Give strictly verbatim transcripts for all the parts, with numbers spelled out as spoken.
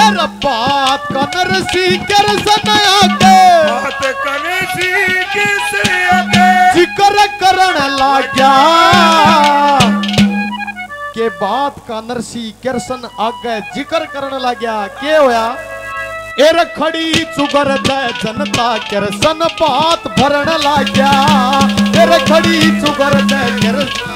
बात कनर सी करसन आगे बात कने सी किस आगे जिक्र करण लाग्या के बात कनर सी करसन आगे जिक्र करण लाग्या के होया एर खड़ी चुगर दे जनता करसन बात भरण लाग्या एर खड़ी चुगर दे करसन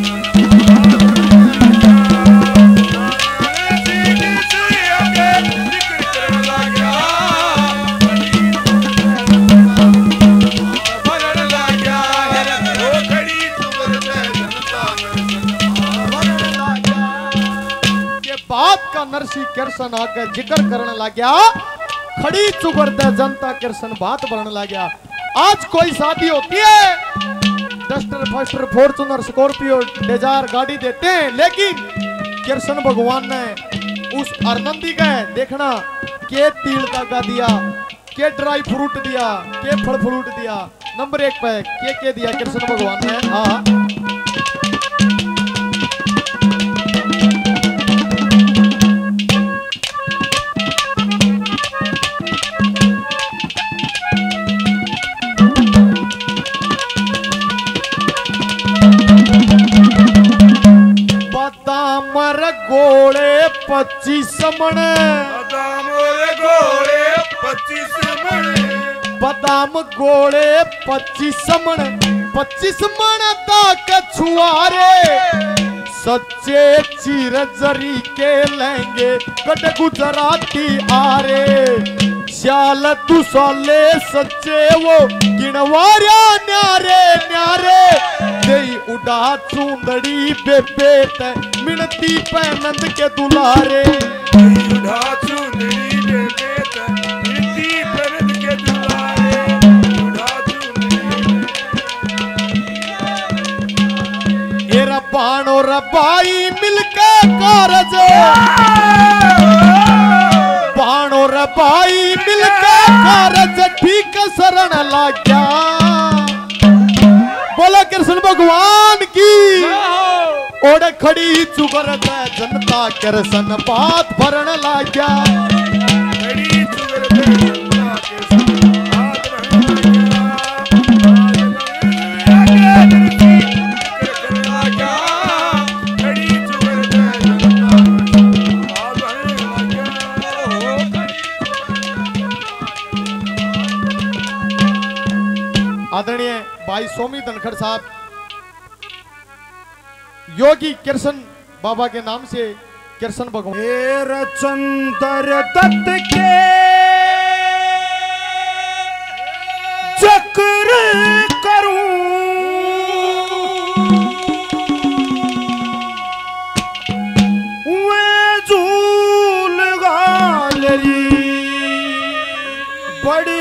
नरसी किरसन आगे जिक्र करने लग्या खड़ी चुगर दे जनता किरसन बात भरने लग्या। आज कोई शादी होती है डस्टर फस्टर फॉर्चूनर स्कॉर्पियो डिजायर गाड़ी देते हैं, लेकिन किरसन भगवान ने उस आनंदी का देखना के तिल का दिया, के ड्राई फ्रूट दिया, के फल फ्रूट दिया, नंबर एक पे के के दिया किरसन भगवान ने। हाँ गोले पच्चीस मन बादाम गोले पच्चीस मन बादाम गोले पच्चीस मन पच्चीस मन तक छुआरे सच्चे चीर जरी के लेंगे कट गुजराती आरे श्याल तू साले सच्चे वो गिनवारिया न्यारे न्यारे दे उड़ा चूंदड़ी बेबे ते मिनती पे नंद के दुलारे उड़ा चूंदड़ी बेबे ते मिनती पे नंद के दुलारे उड़ा चूंदड़ी ये रब्बान और रब्बाई मिलके कारज बाण और रब्बाई मिलके कारज ठीक शरण लाग्या। बोला कृष्ण भगवान की ओढ़ खड़ी चुगर दे जनता किरसन बात भरण लाग्या खड़ी चुगर दे जनता किरसन बात भरण लाग्या खड़ी चुगर दे जनता बात भरण लाग्या। आदरणीय भाई सोमी धनखड़ साहब योगी किरसन बाबा के नाम से किरसन भगवान चंदर दत्त के चक्र करूं वे झूल गालरी बड़ी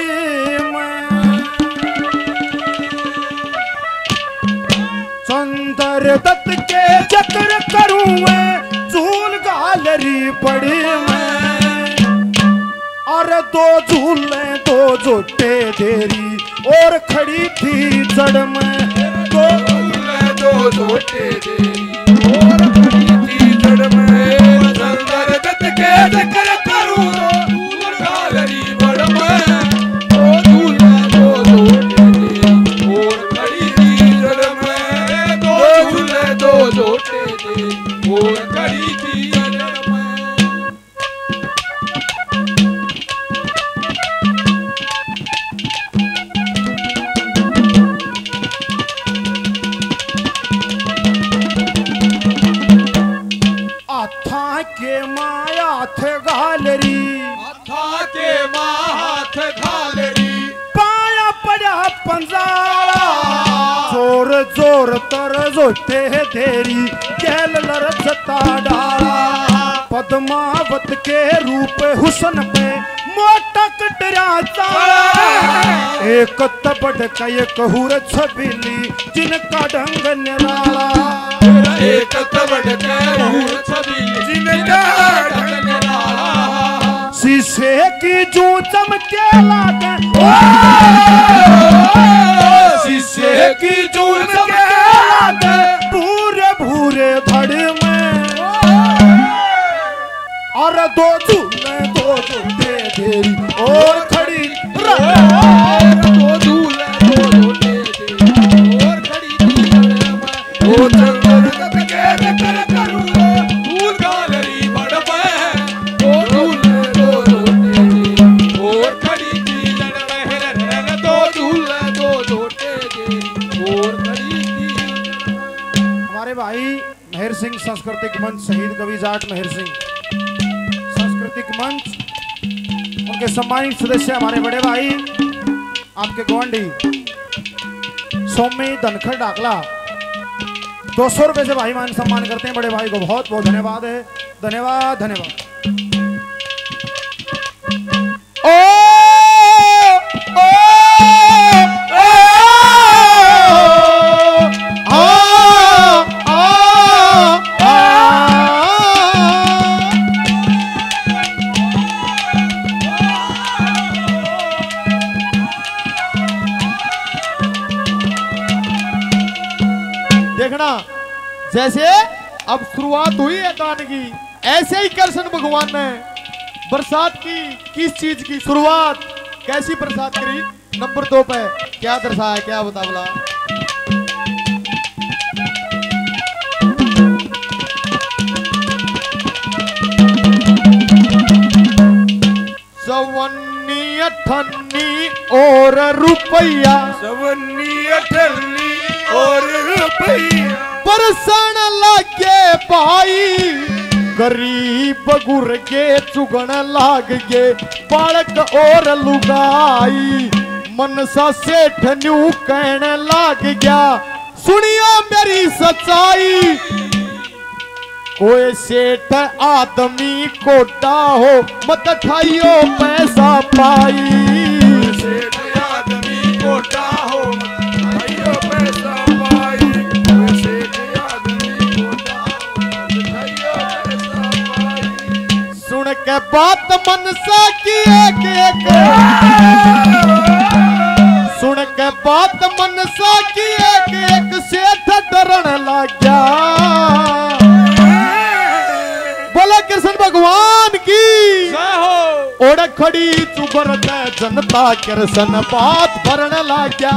चंदर दत्त के चक्र करूं मैं झूल गालरी पड़ी मैं और दो झूले दो जोटे देरी और खड़ी थी जड़ में दो झूले दो जोटे देरी और खड़ी थी जड़ में चंदर दत्त के चक्र करूं झूल गालरी बड़ में दो झूले दो जोटे देरी और खड़ी थी जड़ में दो जोटे दे और खड़ी थी जड़ में। आथा के माया थे घालरी आथा के माथ घालरी पाया पड़ा पंजारा जोर जोर तर जोटे तेरी कैल लरचता डाला पद्मावत के रूप हुसन पे मोटा कटराता एक तबड़ का ये कहूर छबिली जिनका ढंग निराला एक तबड़ का कहूर छबिली जिनका ढंग निराला शीशे की जू चमके लागे शीशे की जू चमके लागे पूरे भूरे धड़ में और दो झूले दो तेरी और खड़ी दो झूले दो झूले और खड़ी थी वो चंदन के कर करूं फूल गालरी बड़ मैं दो झूले दो झूले और खड़ी थी दो झूले दो झूले और खड़ी थी। हमारे भाई मेहर सिंह सांस्कृतिक मंच शहीद कवि जाट मेहर सिंह सांस्कृतिक मंच उनके सम्मानित सदस्य हमारे बड़े भाई आपके गवंडी सौम्य धनखड़ डाकला दो सौ रुपए से भाई मान सम्मान करते हैं। बड़े भाई को बहुत बहुत धन्यवाद है। धन्यवाद धन्यवाद। ओ ओ ओ आ आ देखना जैसे अब शुरुआत हुई है दान की, ऐसे ही कृष्ण भगवान ने बरसात की किस चीज की शुरुआत कैसी बरसात करी। नंबर दो पे क्या दर्शाया क्या बता बोला। चवन्नी अठन्नी और रुपया सवन्नी अठन्नी और रुपया बरसन लागे भाई गरीब गुर के चुगन लाग गे बालक और लुगाई मनसा सेठ न्यू कहने लाग गया सुनियो मेरी सच्चाई कोई सेठ आदमी कोटा हो मत खाइयो पैसा पाई सेठ आदमी कोटा हो खाइयो पैसा पाई सेठ आदमी कोटा हो खाइयो पैसा पाई। सुन के बात मनसा की एक एक सुन के बात मनसा की एक एक सेठ डरन लग गया। बोला कृष्ण भगवान की ओढ़ खड़ी चुबर जनता कृष्ण बात भरन लग गया।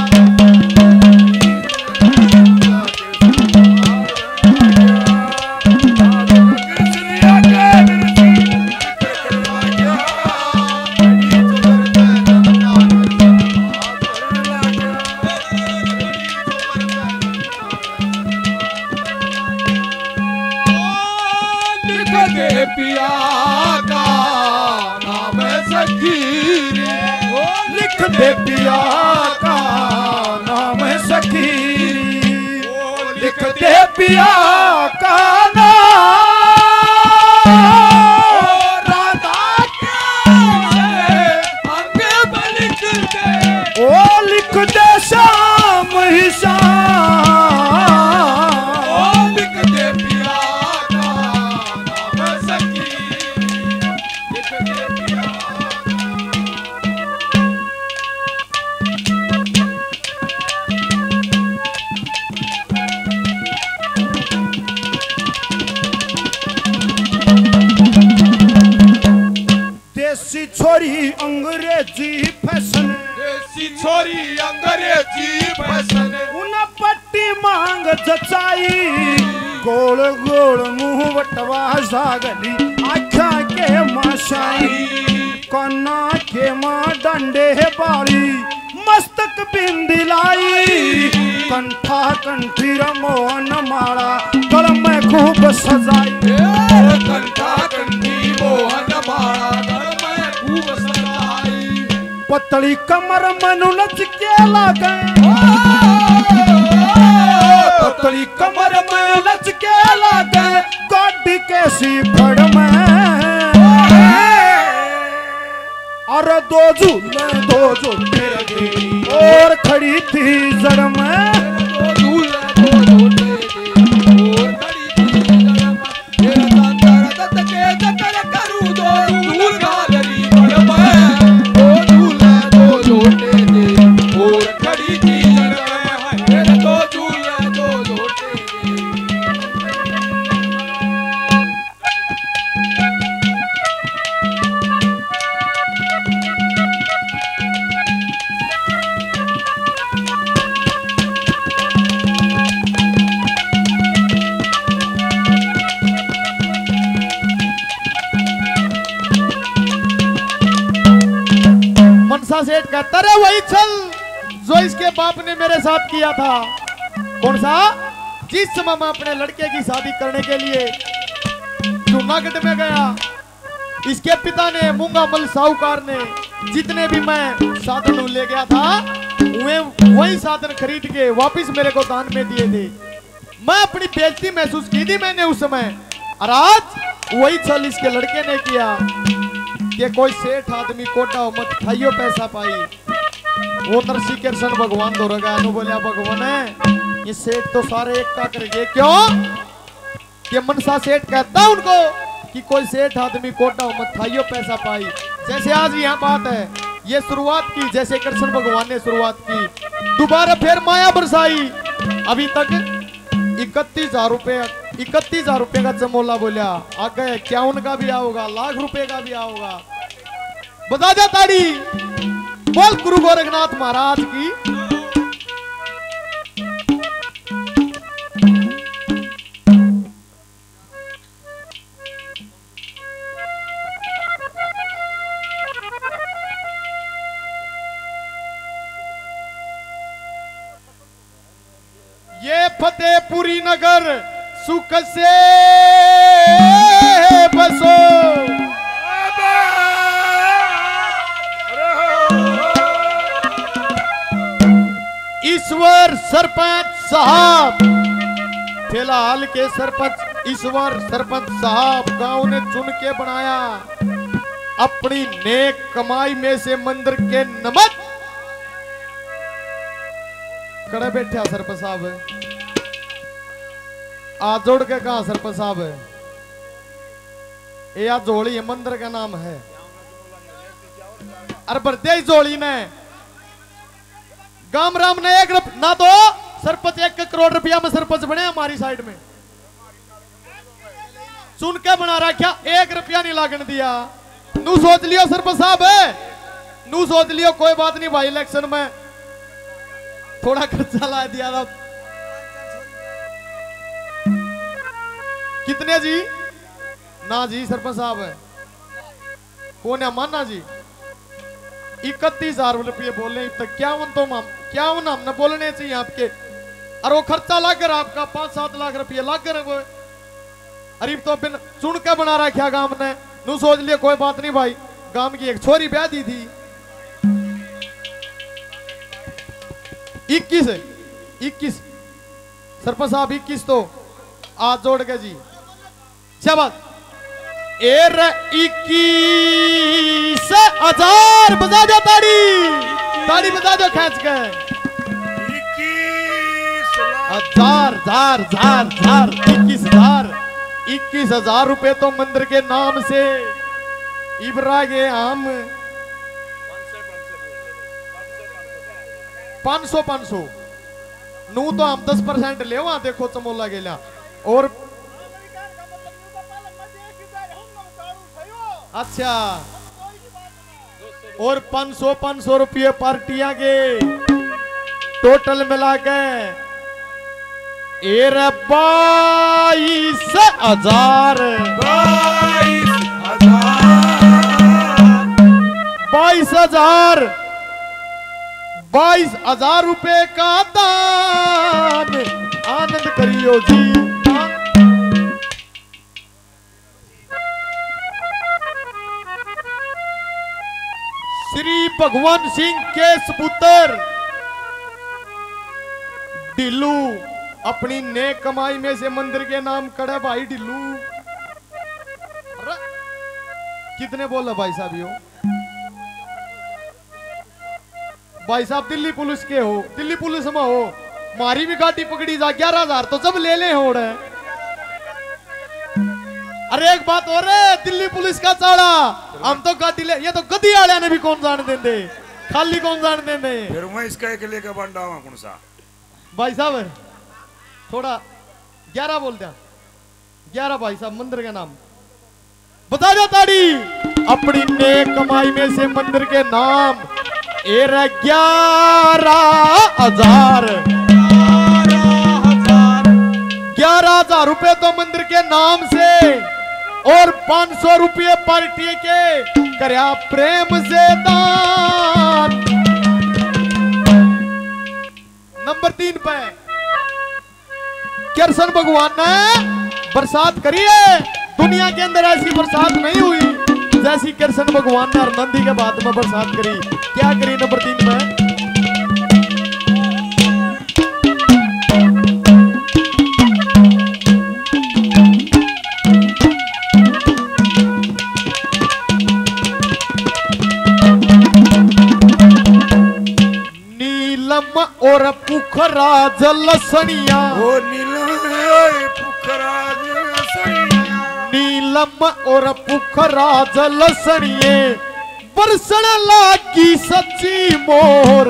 पिया का नाम सखी लिख दे पिया का नाम सखी लिख दे पिया का नाम राधा के अंग पर लिख दे ओ लिख दे शाम ही शाम ओ लिख दे पिया का नाम सखी लिख दे पिया देसी छोरी अंग्रेजी फैशन देसी छोरी अंग्रेजी फैशन उन पट्टी मांग जचाई गोल गोल मुंह वटवा सागली आख्या के माशाई कन्ना के मां डंडे बाली मस्तक बिंदी लाई कंठा कंठी रमोहन माला गल में खूब सजाई कंठा कंठी मोहन माला गल में खूब सजाई पतली कमर मनु नच के लागे पतली कमर में लच के लागे गाड़ी कैसी फड़ में और दो झूले दो झूले लगे और खड़ी थी जड़ में दो झूले दो झूले और खड़ी थी जड़ में तेरा संतान दत्त के चक्कर करूं दो झूल गालरी बड़ मैं दो झूले दो झूले और खड़ी थी जड़ में तेरे दो झूले दो झूले मनसा सेठ कहता रे वही चल जो इसके बाप ने मेरे साथ किया था। कौन सा? जिस समय मैं अपने लड़के की शादी करने के लिए जूनागढ़ में गया, इसके पिता ने मूंगामल साहूकार ने जितने भी मैं साधन ले गया था वे वही साधन खरीद के वापस मेरे को दान में दिए थे। मैं अपनी बेइज्जती महसूस की थी मैंने उस समय, और आज वही छल इसके लड़के ने किया कि कोई सेठ आदमी कोटा हो मत खाइयो पैसा पाई। वो नरसी कृष्ण भगवान दो रगा बोलिया भगवान है ये सेठ तो सारे एक का करेंगे। क्यों? कि मनसा सेठ कहता उनको कि कोई सेठ आदमी कोटा हो मत खाइयो पैसा पाई। जैसे आज यहाँ बात है, ये शुरुआत की जैसे कृष्ण भगवान ने शुरुआत की, दोबारा फिर माया बरसाई। अभी तक इकतीस हजार रुपये इकतीस हजार रुपये का चमोला बोलिया, आगे इक्यावन का भी आओगा, लाख रुपए का भी आओगा। बता दे ताड़ी बोल गुरु गोरखनाथ महाराज की। ये फतेहपुरी नगर सुख से बसो, ईश्वर सरपंच साहब, फिलहाल के सरपंच ईश्वर सरपंच साहब गांव ने चुन के बनाया अपनी नेक कमाई में से मंदिर के नमक। कड़े बैठे सरपंच साहब, आज जोड़ के कहा सरपंच साहब ये आज जोड़ी मंदिर का नाम है। अरे बरते जोड़ी ने गाम राम ने एक ना तो सरपंच एक करोड़ रुपया में सरपंच बने हमारी साइड में, सुन के बना रखा, एक रुपया नहीं लागन दिया। नू सोच लियो सरपंच साहब है, नू सोच लियो कोई बात नहीं भाई इलेक्शन में थोड़ा खर्चा ला दिया था। कितने जी? ना जी सरपंच साहब है कौन है माना जी, इकतीस हजार रुपये बोले तक इक्यावन तो हम इक्यावन हमने बोलने चाहिए आपके, और वो खर्चा लाग कर आपका पांच सात लाख रुपये लाग कर वो अरे तो बिन चुन के बना रखा गांव ने। नू सोच लिया कोई बात नहीं भाई, गांव की एक छोरी ब्याह दी थी इक्कीस इक्कीस सरपंच साहब इक्कीस तो आज जोड़ के जी शाबाश। एर इक्कीस हजार बजा दो ताड़ी, ताड़ी बजा दो खींच के। इक्कीस हजार हजार हजार हजार इक्कीस हजार इक्कीस हजार रुपए तो मंदिर के नाम से इबरा गे हम पांच सौ पांच सौ नू तो हम दस परसेंट ले वहां देखो चमोला गेला। और अच्छा और पांच सौ पांच सौ रुपये पार्टियां के टोटल मिला के एर बाईस हजार बाईस हजार बाईस हजार रुपए का दान आनंद करियो जी। श्री भगवान सिंह के सपुत्र ढिल्लू अपनी नेक कमाई में से मंदिर के नाम कड़े भाई ढिल्लू। कितने बोला भाई साहब यो? भाई साहब दिल्ली पुलिस के हो, दिल्ली पुलिस में हो, मारी भी गाड़ी पकड़ी जा ग्यारह हजार तो सब ले ले हो रहे। अरे एक बात और है, दिल्ली पुलिस का चाड़ा हम तो गाड़ी ले, ये तो गद्दी वाले ने भी कौन जान देंदे, खाली कौन जान देंदे। फिर मैं इसका एक लेकर बंडा हुआ कौन सा भाई साहब थोड़ा ग्यारह बोल दिया, ग्यारह भाई साहब मंदिर का नाम बता दो ताड़ी। अपनी नेक कमाई में से मंदिर के नाम ग्यारह हजार ग्यारह हजार रुपए तो मंदिर के नाम से और पांच सौ रुपये पार्टी के करया प्रेम से दान। नंबर तीन पे कृष्ण भगवान ने बरसात करी है। दुनिया के अंदर ऐसी बरसात नहीं हुई जैसी कृष्ण भगवान ने नंदी के बाद में बरसात करी। क्या करी नंबर तीन में? नीलम और पुखरा जलसनिया, ओ नीलम पुखरा जलसनिया, नीलम और पुखरा जलसनिए बरसण लागी सच्ची मोर।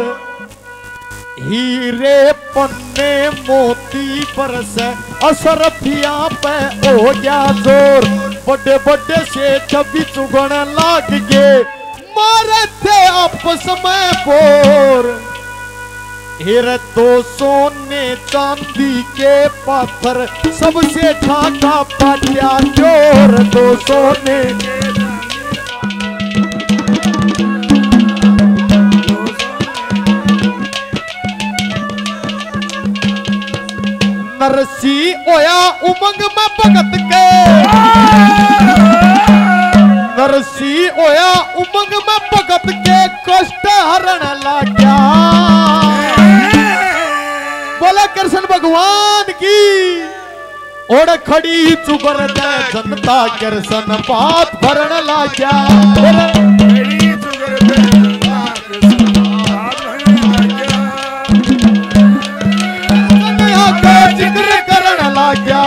हीरे पन्ने मोती बरस असरफिया पे हो गया जोर। बड़े बड़े से छवि चुगण लाग गए मारे थे आपस में बोर। हीरे तो सोने चांदी के पाथर सबसे ठाका पाटिया चोर। तो सोने नरसी ओया उमंग में भगत के, नरसी ओया उमंग में भगत के कष्ट हरण लाग्या। बोला कृष्ण भगवान की। ओड़ खड़ी चुगर दे जनता कृष्ण बात भरण लाग्या। खड़ी चुगर दे जनता कृष्ण बात भरण लाग्या। दुनिया का जिक्र करण लाग्या।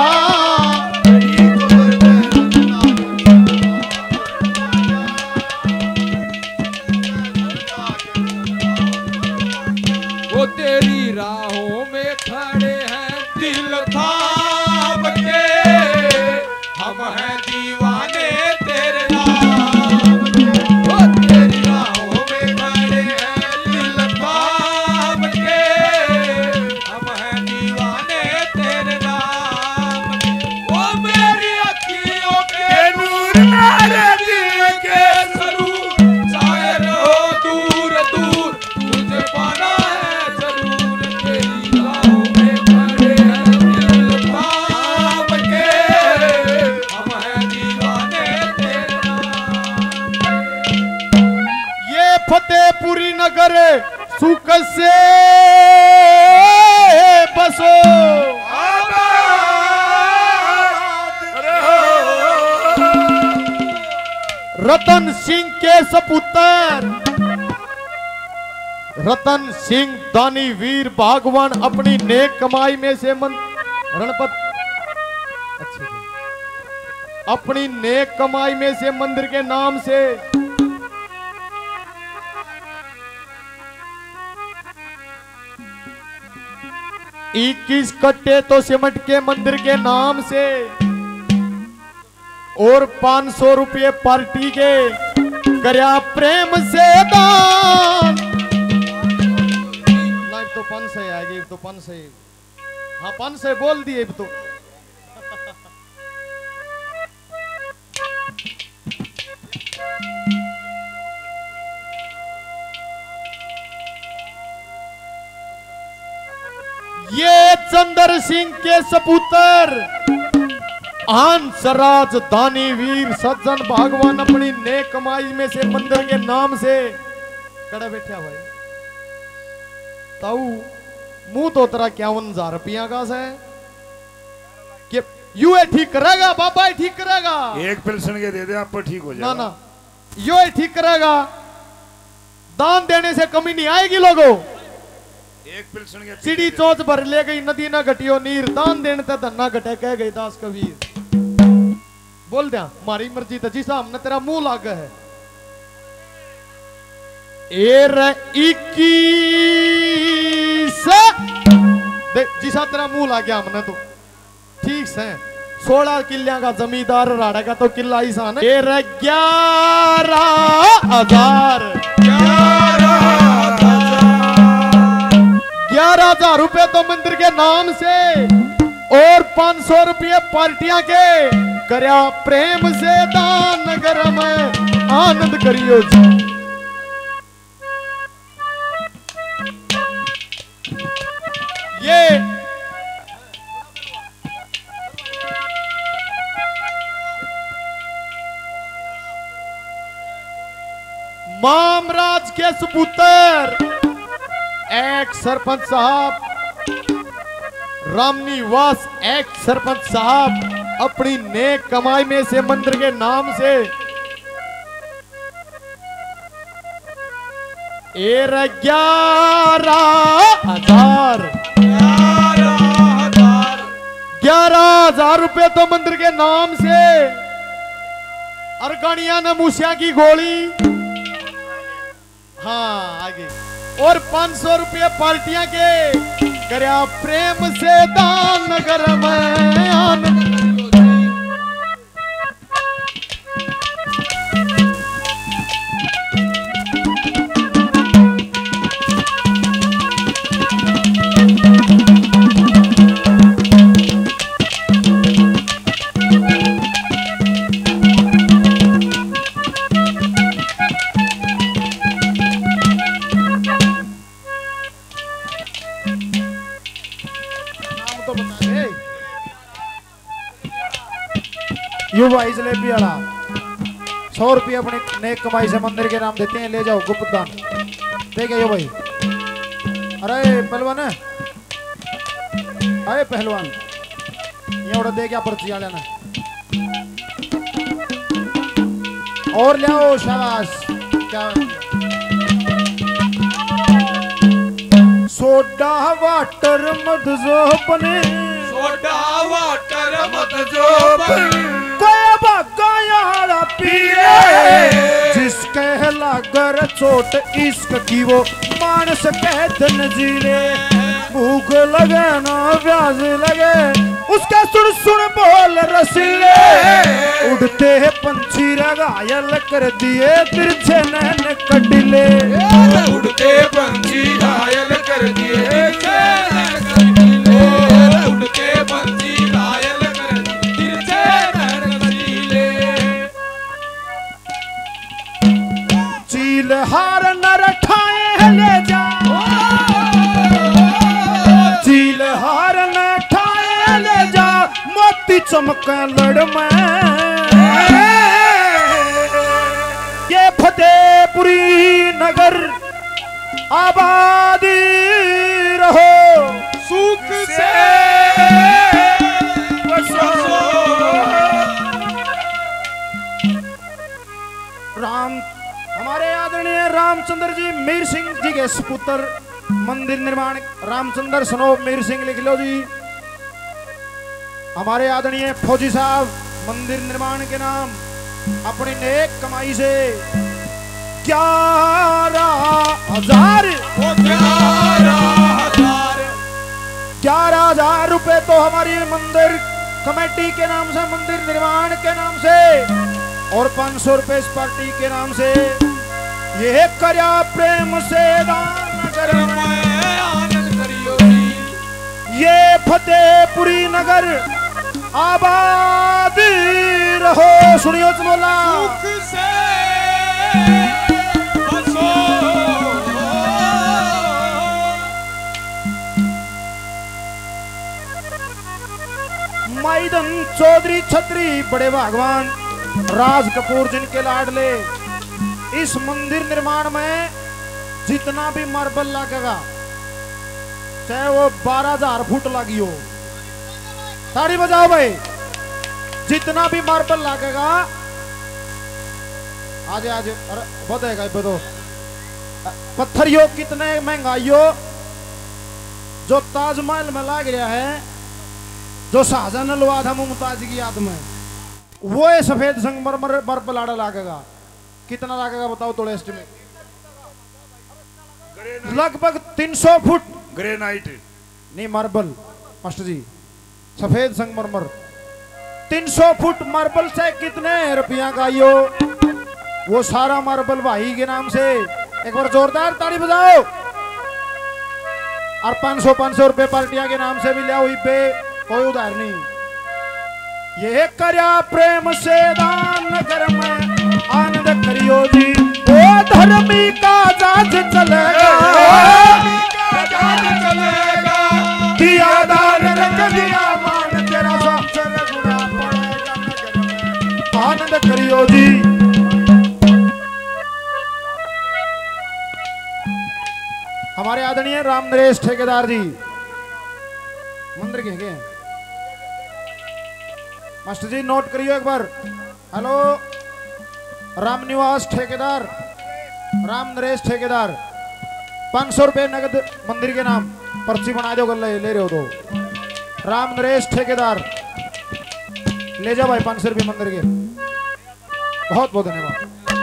वो तेरी राहों में खड़े हैं दिल थाम के, हम हैं दीवाने तेरे नाम के। वो तेरी राहों में खड़े हैं दिल थाम के, हम हैं दीवाने तेरे नाम के। वो मेरी अखियों के नूर मेरे दिल के सरूर, चाहे रहो दूर दूर तुझे पाना है जरूर। तेरी राहों में खड़े हैं दिल थाम के, हम हैं दीवाने तेरे नाम के। ये फतेहपुरी नगर सुख से बसो। रतन सिंह के सपुत्र रतन सिंह दानी वीर भागवान अपनी नेक कमाई में से मन रणपत अच्छे जी। अपनी नेक कमाई में से मंदिर के नाम से इक्कीस कट्टे तो सिमट के मंदिर के नाम से और पांच सौ रुपये पार्टी के करया प्रेम से दान। ना तो पांच सौ आएगी तो पांच सौ, हाँ पांच सौ बोल दिए तो। ये चंद्र सिंह के सपुत्र हंसराज दानी वीर सज्जन भागवान अपनी नेक कमाई में से मंदिर के नाम से कड़ा बैठा हुआ है। ताऊ मुंह तो तेरा इक्यावन हजार रुपया का है कि यू है ठीक करेगा बाबा ही ठीक करेगा। एक पिल्सन के दे दे आप पर ठीक हो जाएगा। ना ना यो है ठीक करेगा। दान देने से कमी नहीं आएगी लोगों। एक पिल्सन के सीढ़ी चोच भर ले गई नदी ना घटियो नीर, दान देने ते धन्ना घटे कह गई दास कबीर। बोल दिया मारी मर्जी तो जिसा हमने तेरा मुंह लागा है। एर इक्कीस जिसा तेरा मुंह ला गया हमने तो ठीक से। सोलह किल्लियां का जमींदार राड़ा का तो किला ही सान। एर ग्यारह हजार ग्यारह हजार रुपए तो मंदिर के नाम से और पांच सौ रुपये पार्टियां के करया प्रेम से दान। नगर में आनंद करियो जी। मामराज के सपुत्र एक सरपंच साहब रामनिवास एक सरपंच साहब अपनी नेक कमाई में से मंदिर के नाम से ग्यारह हजार ग्यारह हजार रुपए तो मंदिर के नाम से अरगणिया ने मूसिया की गोली, हाँ आगे, और पांच सौ रुपये पार्टियां के करया प्रेम से दान नगर में आनंद। यू भाई जलेबी वाला सौ रुपये अपनी नेक कमाई से मंदिर के नाम देते हैं, ले जाओ गुप्त दान ठीक है। यो भाई, अरे पहलवान, अरे पहलवान ये उड़ा दे क्या पर्ची आ लेना और ले आओ, शाबाश। क्या सोडा वाटर मत जो बने, सोडा वाटर मत जो बने, जिसके लागर चोट इश्क की वो मानस कहते नजीरे, भूख लगे ना प्यास लगे उसका सुन सुन बोल रसीले, उड़ते पंछी घायल कर दिए तिरछे नैन कटिले, उड़ते पंछी घायल कर दिए उड़ते पंछी घायल कर तिरछे नैन कटिले, चील हार न रखाए ले जा, चील हार न ठाए ले जा, मोती चमक लड़ में ये फतेहपुरी नगर आबादी रहो सुख से बसो। राम हमारे आदरणीय रामचंद्र जी मीर सिंह जी के सपुत्र मंदिर निर्माण, रामचंद्र सनोप मीर सिंह लिख लो जी। हमारे आदरणीय फौजी साहब मंदिर निर्माण के नाम अपनी नेक कमाई से ग्यारह हजार ग्यारह हजार रुपए तो हमारी मंदिर कमेटी के नाम से, मंदिर निर्माण के नाम से, और पांच सौ रुपए इस पार्टी के नाम से ये करया प्रेम से दान कर आनंद करियो, ये फतेहपुरी नगर आबाद रहो। सुनियो चलोला सुख से बसो। माइदन चौधरी छत्री बड़े भगवान राज कपूर जिनके लाडले, इस मंदिर निर्माण में जितना भी मार्बल लगेगा चाहे वो बारह हजार फुट लगी हो, ताड़ी बजाओ भाई, जितना भी मार्बल लगेगा आज आज अरे बताएगा तो पत्थरियों कितने महंगाइयों जो ताजमहल में लाग रहा है, जो शाहजहां ने लवा था मुमताज की याद में, वो ये सफेद संगमरमर मार्बल आड़ा लागेगा। कितना लागेगा बताओ थोड़ा एस्टिमेट? लगभग तीन सौ फुट ग्रेनाइट नहीं मार्बल मास्टर जी, सफेद संगमरमर तीन सौ फुट मार्बल से कितने रुपया का यो, वो सारा मार्बल भाई के नाम से एक बार जोरदार ताली बजाओ। और पांच सौ पांच सौ रुपए पार्टियां के नाम से भी लिया हुई पे कोई उधार नहीं। ये करया प्रेम से दान कर में आनंद करियो जी, ओ धर्मी का जाज चलेगा, दिया दान रख दिया मान तेरा साक्षर गुना पड़ेगा नगर में, आनंद करियो जी। हमारे आदरणीय राम नरेश ठेकेदार जी मंदिर के हैं मास्टर जी, नोट करियो एक बार। हेलो, राम निवास ठेकेदार, राम नरेश ठेकेदार, पाँच सौ रुपये नगद मंदिर के नाम पर्ची बना दो, ले, ले रहे हो तो। राम नरेश ठेकेदार ले जाओ भाई पाँच सौ रुपये मंदिर के। बहुत बहुत धन्यवाद।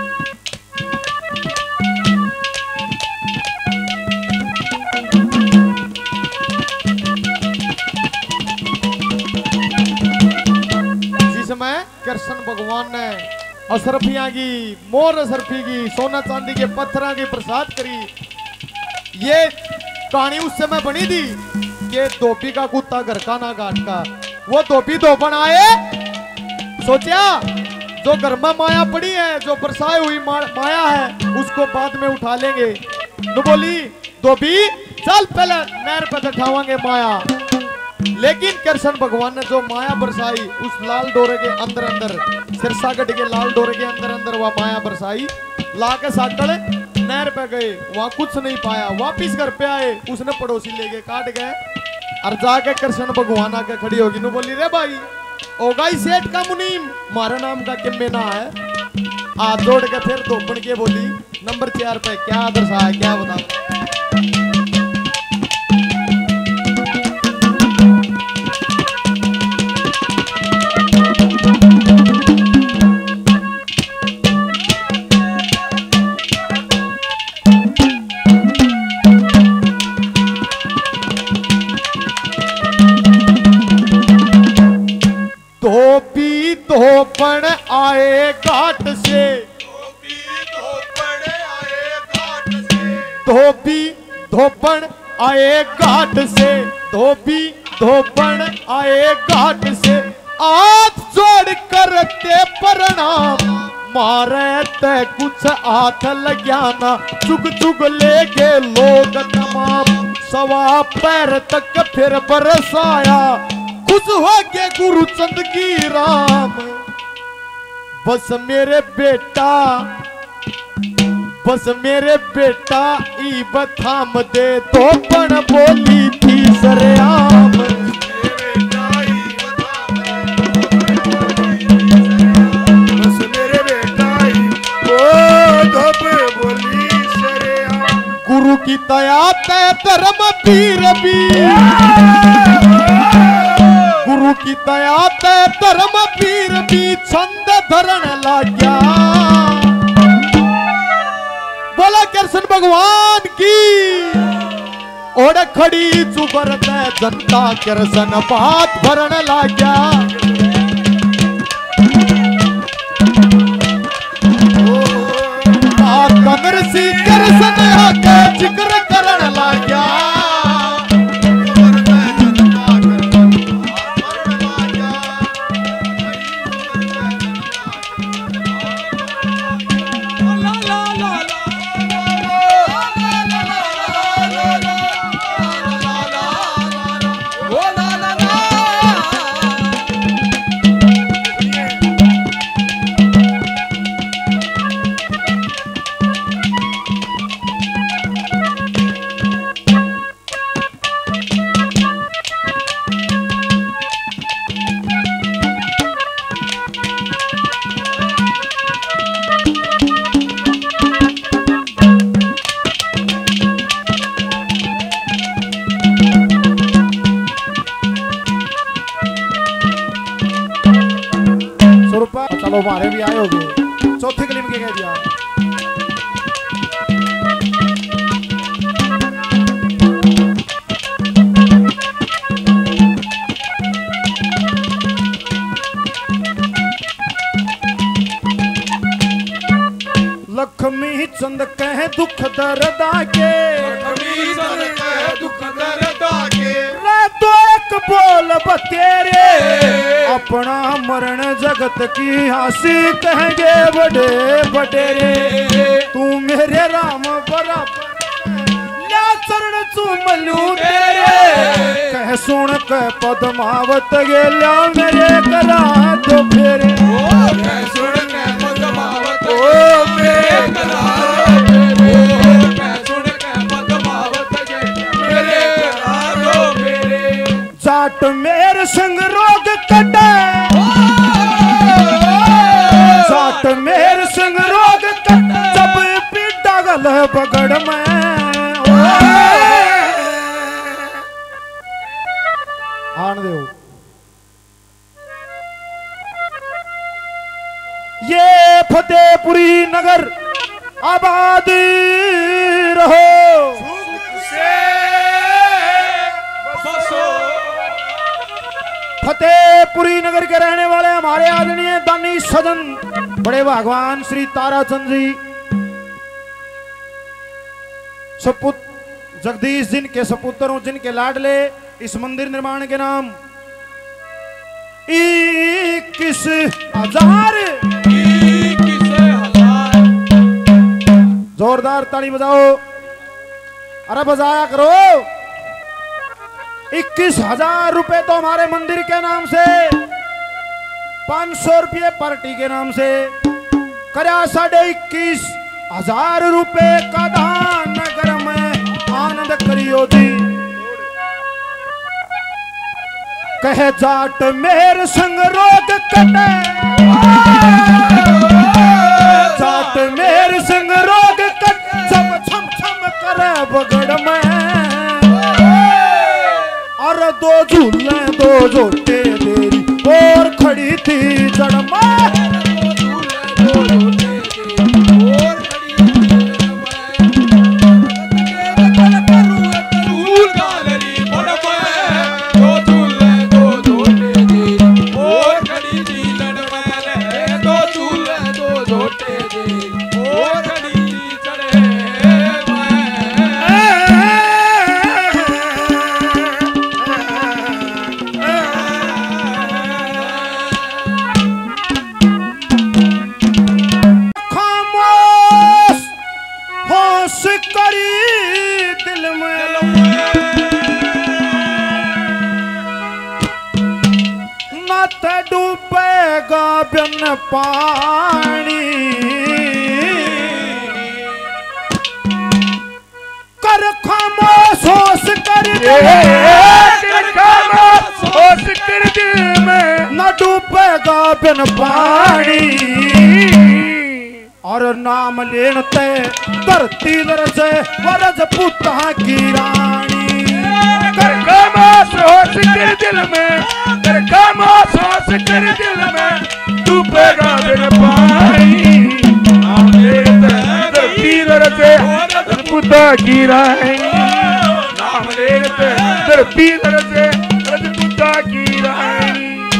जिसमें कृष्ण भगवान ने असरफियां की, मोर असरफी की, सोना चांदी के पत्थर की प्रसाद करी। ये कहानी उस समय बनी थी कि धोबी का कुत्ता घर का ना घाट का। वो धोबी धोबन आए, सोचा जो घर में माया पड़ी है, जो बरसाई हुई माया है, उसको बाद में उठा लेंगे। तो बोली धोबी चल पहले नहर पे बैठावांगे माया। लेकिन कृष्ण भगवान ने जो माया बरसाई उस लाल डोरे के अंदर अंदर, सिरसागढ़ के लाल डोरे के अंदर अंदर वह माया बरसाई। ला के साकड़ नहर पे गए, वहां कुछ नहीं पाया। वापिस घर पे आए, उसने पड़ोसी लेके काट गए। और जाके कृष्ण भगवान आके खड़ी होगी, नु बोली रे भाई होगा ही सेठ का मुनीम, मारा नाम का किम्मे ना है। हाथ जोड़ के फिर धोपन के बोली नंबर चार पे क्या दर्शाया, क्या बता। धोबी धोपन आए घाट से, धोबी धोपन आए घाट से, धोबी धोपन आए घाट से, धोबी धोपन आए घाट से। हाथ जोड़ करते प्रणाम, मारे ते कुछ हाथ लग्याना, चुग चुग ले गए लोग तमाम। सवा पैर तक फिर बरसाया, खुश हो गए गुरु चंद की राम। बस मेरे बेटा, बस मेरे बेटा ई बथाम दे, तो पण बोली थी सरेआम। बस मेरे बेटा ही ओ धोप बोली सरेआम। गुरु की दया ते धर्म पीर भी, गुरु की दया ते धर्म पीर भी छंद धरण लाग्या। बोला कृष्ण भगवान की। ओढ़ खड़ी चुबर ते जनता कृष्ण बात भरण लाग्या। कमर सी कृष्ण आके जिक्र करण लाग्या। चलो हमारे भी आए होगे। चौथी गली में क्या कह दिया? लक्ष्मी चंद कह दुख दर्द आके, लक्ष्मी चंद कह दुख दर्द आके। तो एक बोल बतेरे, अपना मरण जगत की हंसी कहेंगे बड़े बडेरे। तू मेरे राम बराबर या चरण चूम लूं तेरे। कह सुन कह पद्मावत गेल्या मेरे करा तो फेरे। कह सुन कह पद्मावत ओ मेरे करा तो फेरे। कह सुन कह पद्मावत मुश्किल बगड़ में आन दो। ये फतेहपुरी नगर आबादी रहो, फतेहपुरी नगर के रहने वाले हमारे आदरणीय दानी सदन बड़े भगवान श्री ताराचंद जी सपुत जगदीश जिनके सपुत्रों जिनके लाडले इस मंदिर निर्माण के नाम इक्कीस हजार जोरदार ताली बजाओ, अरे बजाया करो। इक्कीस हजार रुपए तो हमारे मंदिर के नाम से, पांच सौ रुपये पार्टी के नाम से करा साढ़े इक्कीस हजार रुपए का दान नगर में आनंद करियो जी। कहे जाट मेर संग रोग कटे, जाट मेर संग रोग कट जब छम छम करे बगड़ में, और दो झूले दो जोटे देरी और खड़ी थी जड़ में, पानी कर खामोश होश कर होश कर दिल में न डूबेगा बिन पानी, और नाम लेनते धरती दरसे वरज पुता की रानी। कर खामोश होश कर दिल में, कर खामोश होश कर दिल में डूबेगा बिन पानी, नाम लेते धरती दरसे पुता की रानी, नाम लेते धरती दरसे पुता की रानी।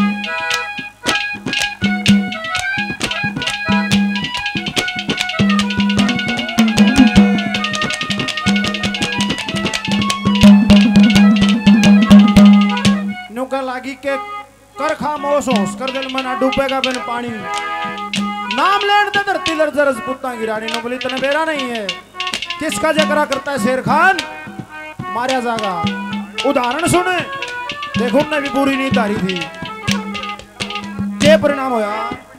नुका लागी के कर खामोश होश कर दिल में ना डूबेगा बिन पानी, नाम लेने दे धरती दरसे रजपूता की रानी। नोबली तने बेरा नहीं है, किसका जिक्र करता है शेर खान मारा जागा। उदाहरण सुने, देखो ने भी पूरी नींद आ रही थी, क्या परिणाम होया।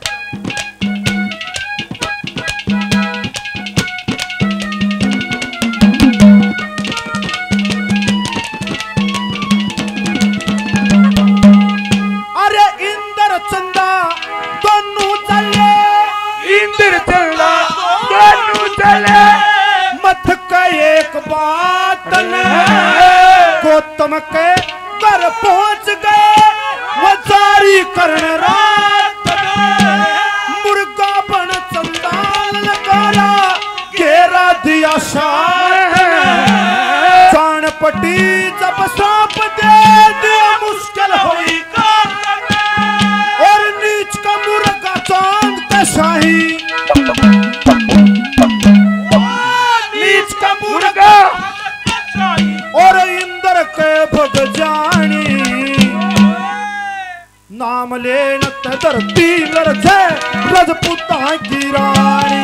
अरे इंद्र चंदा दोनों चले, इंद्र चंदा दोनों चले, मत का एक बात ने गौतम के घर पहुंच गए, वो जारी करने रात मुर्गा बन चंदाल लगाया, घेरा दिया शान चाण पटी जब सांप दे दिया मुश्किल हुई, और नीच का मुर्गा चांद का शाही, नीच का मुर्गा और इंद्र के भग जानी, नाम लेन धरती लड़े रजपूता की रानी।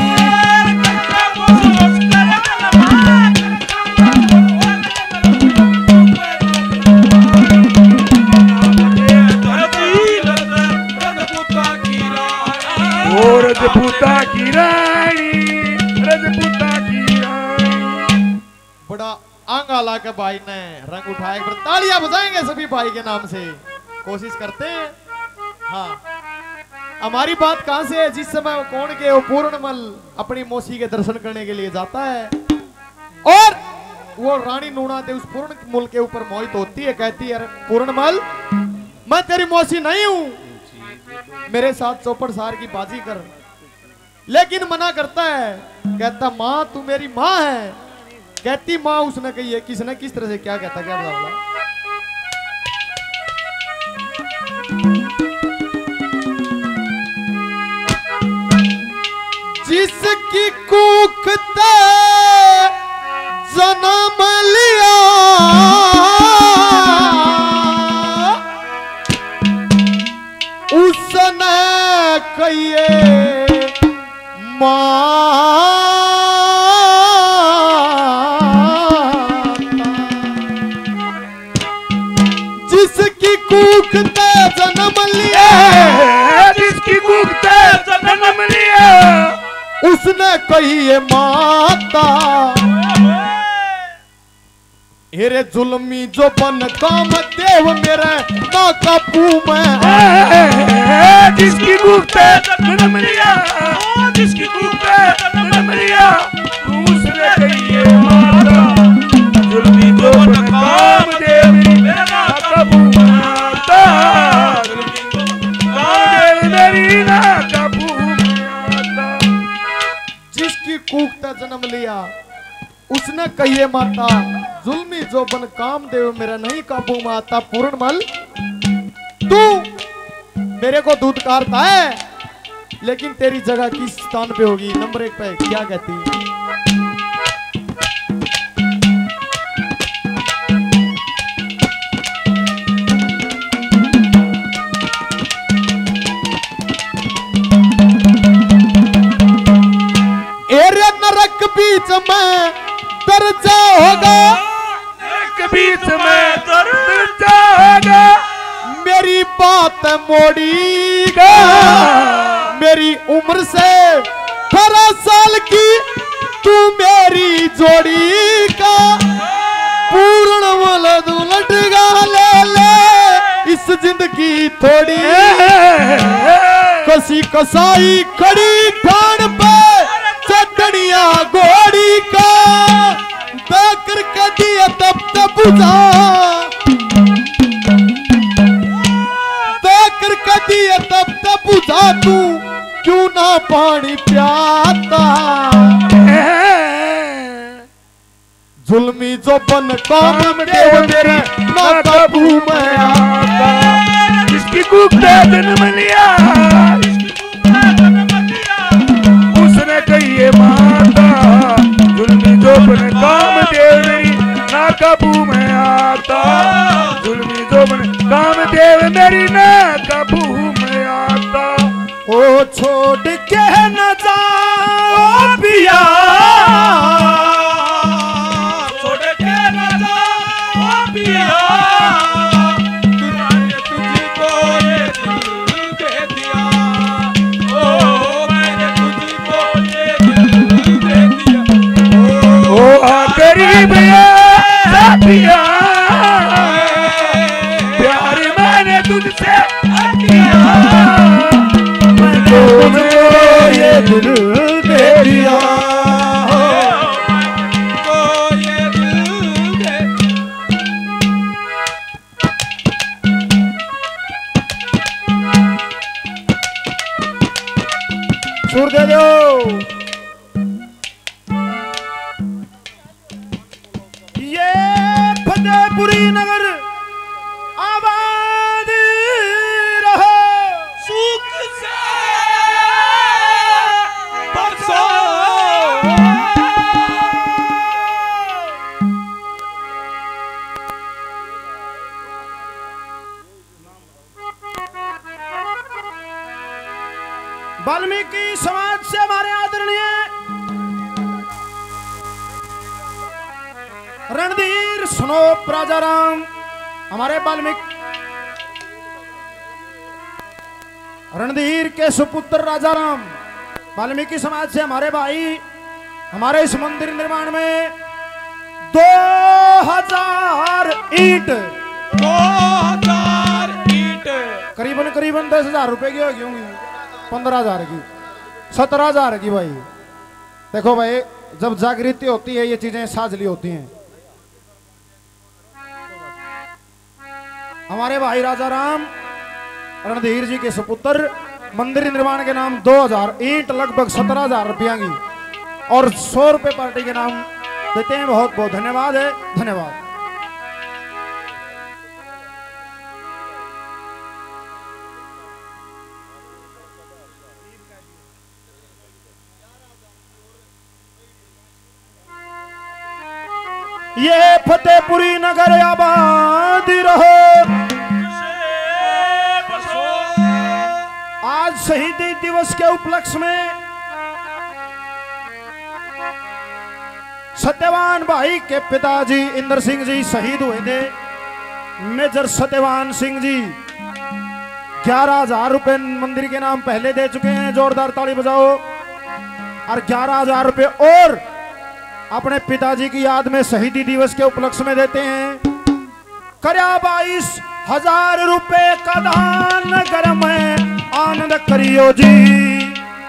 रजपूता की रानी, रजपूता की रानी। बड़ा आंगा ला के भाई ने रंग उठाए, पर तालियां बजाएंगे सभी भाई के नाम से, कोशिश करते हैं। हाँ हमारी बात कहां से है? जिस समय वो कौन के वो पूर्णमल अपनी मौसी के दर्शन करने के लिए जाता है और वो रानी नूणादेवी उस पूर्णमल के ऊपर मोहित होती है, कहती है अरे पूर्णमल मैं तेरी मौसी नहीं हूं, मेरे साथ चौपड़ सार की बाजी कर। लेकिन मना करता है, कहता माँ तू मेरी माँ है। कहती माँ उसने कही है, किसने किस तरह से क्या कहता, क्या बता? जिसकी कूख ते जन्म लिया उसने कहिए जिसकी कूख ते जन्म लिया, जिसकी कूख ते जन्म लिया उसने कही है माता। हेरे जुल्मी जो बन काम देव मेरे ना काबू में, जिसकी कूख ते जन्म लिया, जिसकी कूख ते जन्म लिया उसने कही है माता। जुल्मी जो बन काम देव मेरे ना काबू में आता, मेरी ना काबू में आता। जिसकी कूख ते जन्म लिया उसने कहिए माता, जुल्मी जो बन काम देव मेरा नहीं काबू में आता। पूर्णमल तू मेरे को दूधकारता है, लेकिन तेरी जगह किस स्थान पे होगी? नंबर एक पे क्या कहती है? एरे नरक बीच में दर्जा होगा, एक बीच में दर्जा होगा, मेरी बात मोड़ी का। मेरी उम्र से अठारह साल की तू मेरी जोड़ी का। पूर्ण वाला दुलट गा ले ले इस जिंदगी थोड़ी, कसी कसाई खड़ी ठाण पे चटनिया घोड़ी का। देकर के दिया तब तब बुझा, देकर के दिया तब तब बुझा, तू क्यों ना पानी प्याता। जुल्मी जो बन काम देव मेरे ना काबू में आता। जिसकी कूख ते जन्म लिया, उसने कही है माता। जुल्मी जो बन काम देव मेरी ना काबू में आता। जुल्मी जो बन काम देव मेरी ना काबू में आता। ओ छोड़ के न जाओ पिया, छोड़ के न जाओ पिया, मैंने तुझको ये दिल दे दिया। ओ मैंने तुझको ये दिल दे दिया। ओ गरीब पिया, प्यार मैंने तुझसे किया, मैंने ये दिल दे दिया। को ये दिल दे सुर दे दो। ये फतेहपुरी नगर आबाद रहो, सुख से बरसो। वाल्मीकि समाज से हमारे आदरणीय रणधीर स्नोप राजाराम, हमारे वाल्मीकि रणधीर के सुपुत्र राजाराम, वाल्मीकि समाज से हमारे भाई हमारे इस मंदिर निर्माण में दो हजार ईंट दो हजार ईंट करीबन करीबन दस हजार रुपए की होगी होंगी। पंद्रह हजार की, सत्रह हजार की भाई। देखो भाई, जब जागृति होती है ये चीजें साझली होती हैं। हमारे भाई राजा राम रणधीर जी के सुपुत्र मंदिर निर्माण के नाम दो हजार ईंट लगभग सत्रह हजार रुपया की और सौ रुपए पार्टी के नाम देते हैं। बहुत बहुत धन्यवाद है, धन्यवाद। ये फतेहपुरी नगर आबाद रहो। आज शहीदी दिवस के उपलक्ष्य में सत्यवान भाई के पिताजी इंद्र सिंह जी शहीद हुए थे। मेजर सत्यवान सिंह जी ग्यारह हजार रुपए मंदिर के नाम पहले दे चुके हैं, जोरदार ताली बजाओ। और ग्यारह हजार रुपए और अपने पिताजी की याद में शहीदी दिवस के उपलक्ष्य में देते हैं। करया बाईस हजार रुपए का दान नगर में आनंद करियो जी।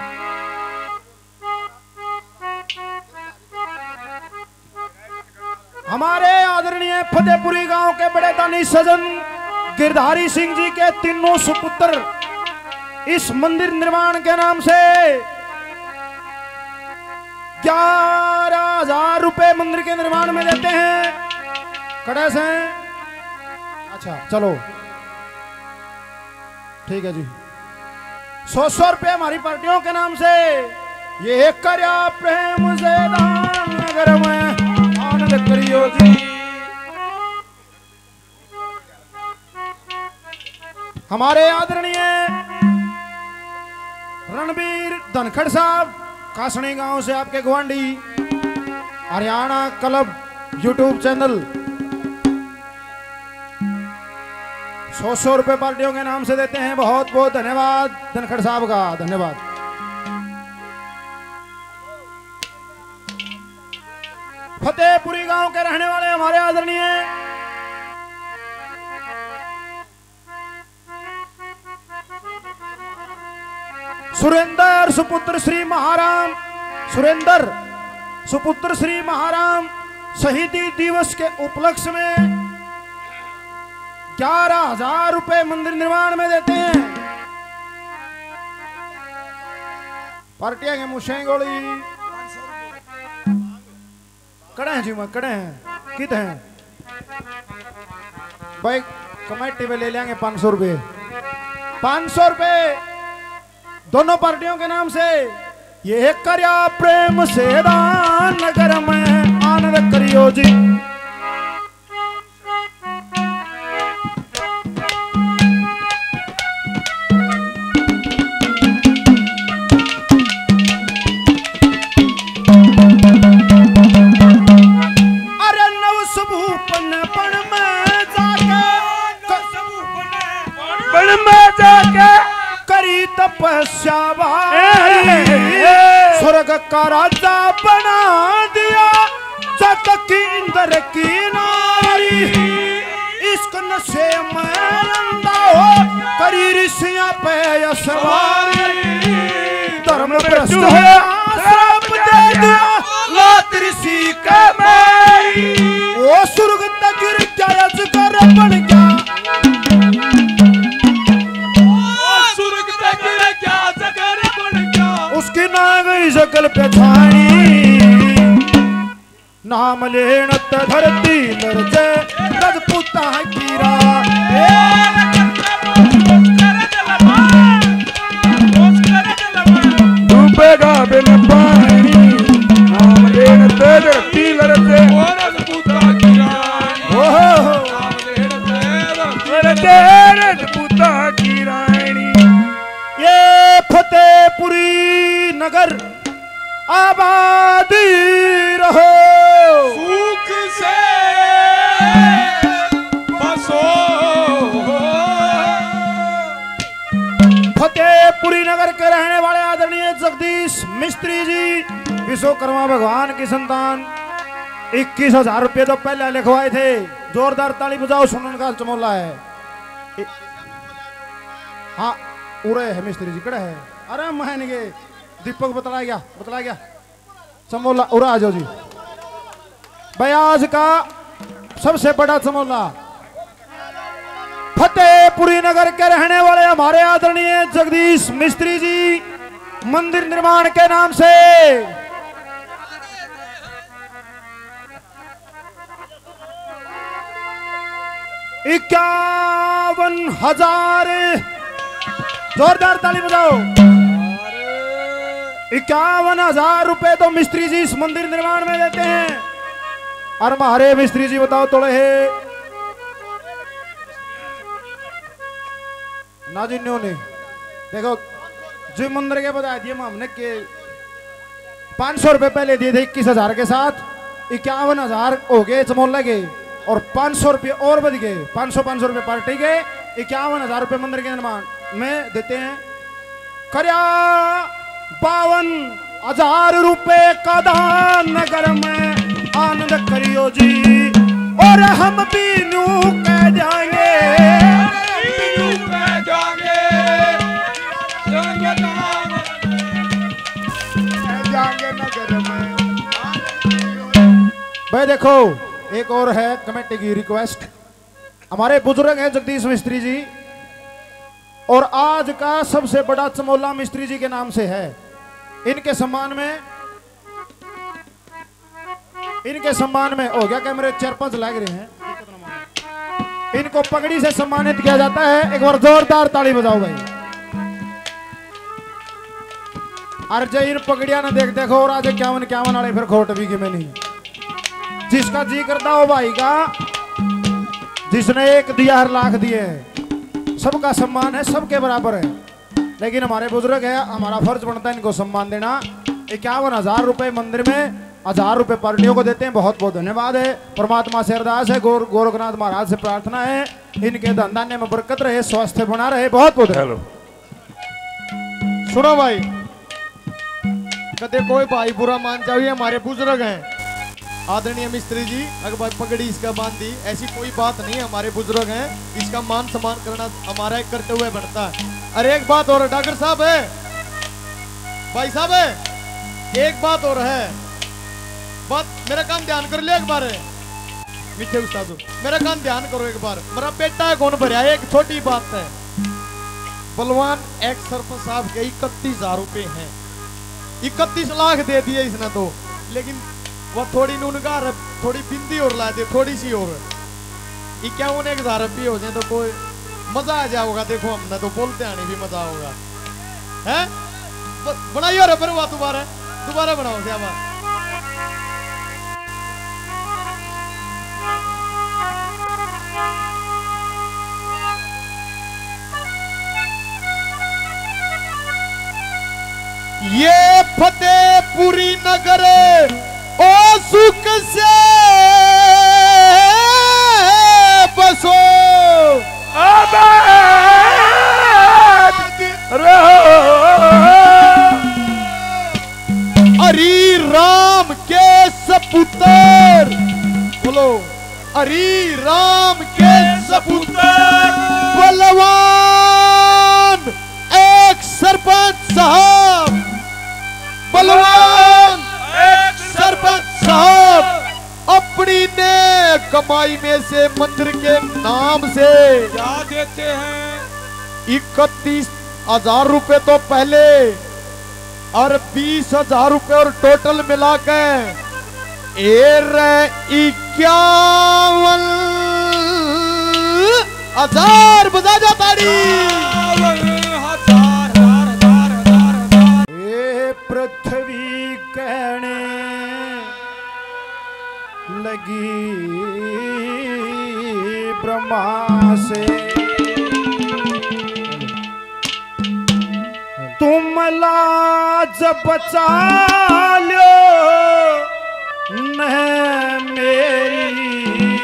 हमारे आदरणीय फतेहपुरी गांव के बड़े दानी सजन गिरधारी सिंह जी के तीनों सुपुत्र इस मंदिर निर्माण के नाम से ग्यारह हजार रुपए मंदिर के निर्माण में देते हैं। कड़े से अच्छा चलो ठीक है जी। सौ सौ रुपए हमारी पार्टियों के नाम से ये करया प्रेम से दान नगर में आनंद करियो जी। हमारे आदरणीय रणबीर धनखड़ साहब कासनी गांव से आपके गुआंढी हरियाणा क्लब यूट्यूब चैनल सौ सौ रुपए पार्टियों के नाम से देते हैं। बहुत बहुत धन्यवाद धनखड़ साहब का, धन्यवाद। फतेहपुरी गांव के रहने वाले हमारे आदरणीय सुरेंद्र सुपुत्र श्री महाराम सुरेंद्र सुपुत्र श्री महाराम शहीदी दिवस के उपलक्ष्य में ग्यारह हजार रुपए मंदिर निर्माण में देते हैं। पार्टियां के मुशे गोली कड़े हैं जी, मैं कड़े हैं कित हैं भाई। कमेटी में ले लेंगे पांच सौ रुपए पांच सौ रुपए दोनों पार्टियों के नाम से। ये करया प्रेम से दान नगर में आनंद करियो जी। अरे नव सबूपन बन में जाके बन में जाके करी तपस्या स्वर्ग का राजा बना दिया जत की इंद्र की नारी। इश्क नशे में अंधा हो करी ऋषियां पे सवारी। धर्म भ्रष्ट है श्राप दे दिया लात ऋषि के माई। ओ स्वर्ग तक गिर गया अजगर बन गया। उसकी ना गई शकल पे छानी नाम लेन धरती लरजे रजपूता कीरा। डूबेगा बिन पानी नाम लेन धरती लरजे रजपूता कीरा। ओहो रजपूता कीरा। ये फतेहपुरी नगर आबादी रहो। सुख से बसो। फतेहपुरी नगर के रहने वाले आदरणीय जगदीश मिस्त्री जी विश्वकर्मा भगवान की संतान इक्कीस हजार रुपये तो पहले लिखवाए थे। जोरदार ताली बजाओ, सुनन का चमोला है। हाँ उरे है मिस्त्री जी कड़ा है। अरे महन गए दीपक बतला गया बतला गया समोला उरा आ जाओ जी भाई। आज का सबसे बड़ा समोला फतेहपुरी नगर के रहने वाले हमारे आदरणीय जगदीश मिस्त्री जी मंदिर निर्माण के नाम से इक्यावन हजार जोरदार ताली बजाओ। इक्यावन हजार रुपए तो मिस्त्री जी इस मंदिर निर्माण में देते हैं। और हमारे मिस्त्री जी बताओ थोड़े है नाजिन्यों ने देखो जो मंदिर के बजाय दिए हमने के पांच सौ रुपए पहले दिए थे इक्कीस हजार के साथ इक्यावन हजार हो गए चमोले के और पांच सौ रुपये और बढ़ गए पांच सौ पांच सौ रुपये पार्टी के इक्यावन हजार रुपये मंदिर के निर्माण में देते हैं। कर्या बावन हजार रुपये का दान नगर में आनंद करियो जी और हम भी नू कह जाएंगे जाएंगे नगर में। भाई देखो एक और है कमेटी की रिक्वेस्ट हमारे बुजुर्ग हैं जगदीश मिस्त्री जी और आज का सबसे बड़ा चमोला मिस्त्री जी के नाम से है। इनके सम्मान में इनके सम्मान में हो गया कैमरे चार पांच लग रहे हैं। इनको पगड़ी से सम्मानित किया जाता है। एक बार जोरदार ताली बजाओ भाई। और जय इन पगड़िया ने देख देखो और आज इक्यावन इक्यावन वाले फिर खोट भी कि मैं नहीं जिसका जी करता हो भाई का जिसने एक दिया हर लाख दिए है। सबका सम्मान है सबके बराबर है लेकिन हमारे बुजुर्ग है हमारा फर्ज बनता है इनको सम्मान देना। इक्यावन हजार रुपए मंदिर में हजार रुपए पार्टियों को देते हैं। बहुत बहुत धन्यवाद है। परमात्मा से अरदास है गोर गोरखनाथ महाराज से प्रार्थना है इनके धन धान्य में बरकत रहे स्वास्थ्य बना रहे। बहुत बहुत हेलो सुनो भाई कदे कोई भाई बुरा मान जाओ हमारे बुजुर्ग हैं आदरणीय मिस्त्री जी अगर भाई पगड़ी इसका बांधी ऐसी कोई बात नहीं हमारे बुजुर्ग हैं इसका मान सम्मान करना हमारा एक करते हुए बनता है। अरे एक बात और डॉक्टर साहब है भाई साहब है एक बात और है बात मेरा काम ध्यान कर लियो एक बार मीठे उस्ताद मेरा काम ध्यान करो एक बार मेरा बेटा है कौन भरिया एक छोटी बात है बलवान एक्स सरपंच साहब के इकतीस हजार रुपए हैं इकतीस लाख दे दिए इसने तो लेकिन वह थोड़ी नूनगार थोड़ी बिंदी और ला दे थोड़ी सी और इक्यावन एक हजार रुपये हो जाए तो कोई मजा आ जाएगा। देखो हमने तो बोलते आने भी मजा होगा है बनाइयो रे फिर हुआ दोबारा दोबारा बनाओ क्या बात ये फतेहपुरी नगर ओ सुख से बसो आबाद रहो हरि राम के सपुत्र बोलो हरि राम के सपुत्र बलवान एक सरपंच साहब बलवान एक सरपंच साहब अपनी ने कमाई में से मंदिर के नाम से क्या देते हैं इकतीस हजार रुपए तो पहले और बीस हजार रुपए और टोटल मिलाकर इक्यावन हजार बजा जा ताड़ी पृथ्वी कहने लगी ब्रह्मा से तुम लाज बचा लो न मेरी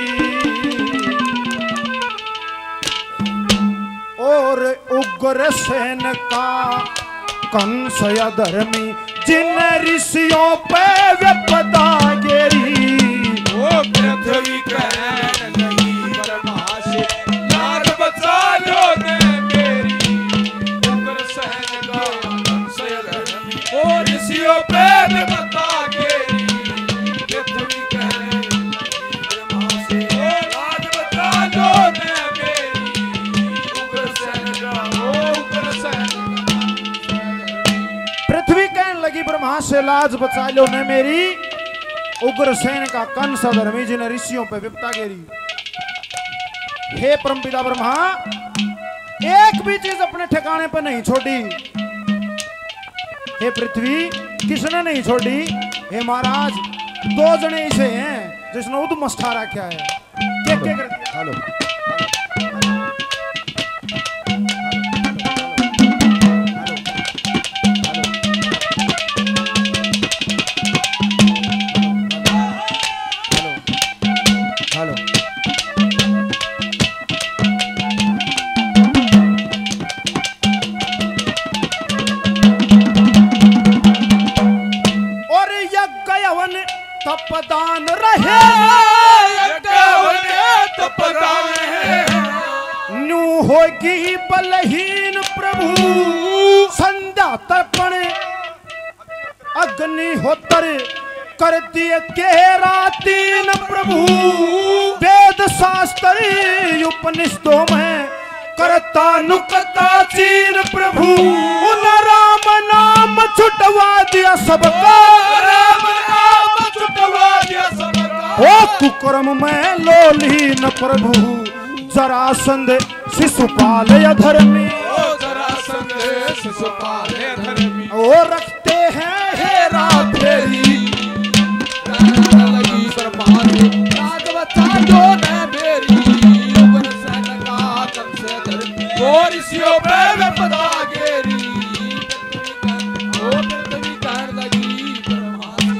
और उग्र सेन का कंस या धर्मी जिन ऋषियों पे विपदा गिरी वो पृथ्वी कहने लगी ब्रह्मा से लाज बचा लो ने मेरी उग्र सहन का से लाज बचा लो न मेरी, उग्रसेन का कंस धर्मी जी ने ऋषियों पे विपता घेरी। हे परमपिता ब्रह्मा, एक भी चीज अपने ठिकाने पर नहीं छोड़ी। हे पृथ्वी, किसने नहीं छोड़ी? हे महाराज, दो जने ऐसे हैं जिसने उद मस्ठा रखा है। क्या क्या कर दिया? हेलो हेलो और यज्ञ यवन तपदान रहे, तपदान है न्यू होगी बलहीन प्रभु, संध्या तर्पण अग्निहोत्र कर दिए तेरा तीन प्रभु, वेद शास्त्र उपनिषदों में करता नुकता चीन प्रभु, उन राम नाम छुटवा दिया सबका, राम नाम छुटवा दिया सबका। ओ कुकर्म में लोलीन प्रभु, जरासंध शिशुपाल अधर्मी, ओ जरासंध शिशुपाल अधर्मी, ओ रखते हैं हेरा फेरी, लगी सरपाली राज बचा जो न मेरी, उग्रसेन का कंस धर्मी, और ऋषियों पे विपदा घेरी, ओ पृथ्वी कर लगी ब्रह्मासी।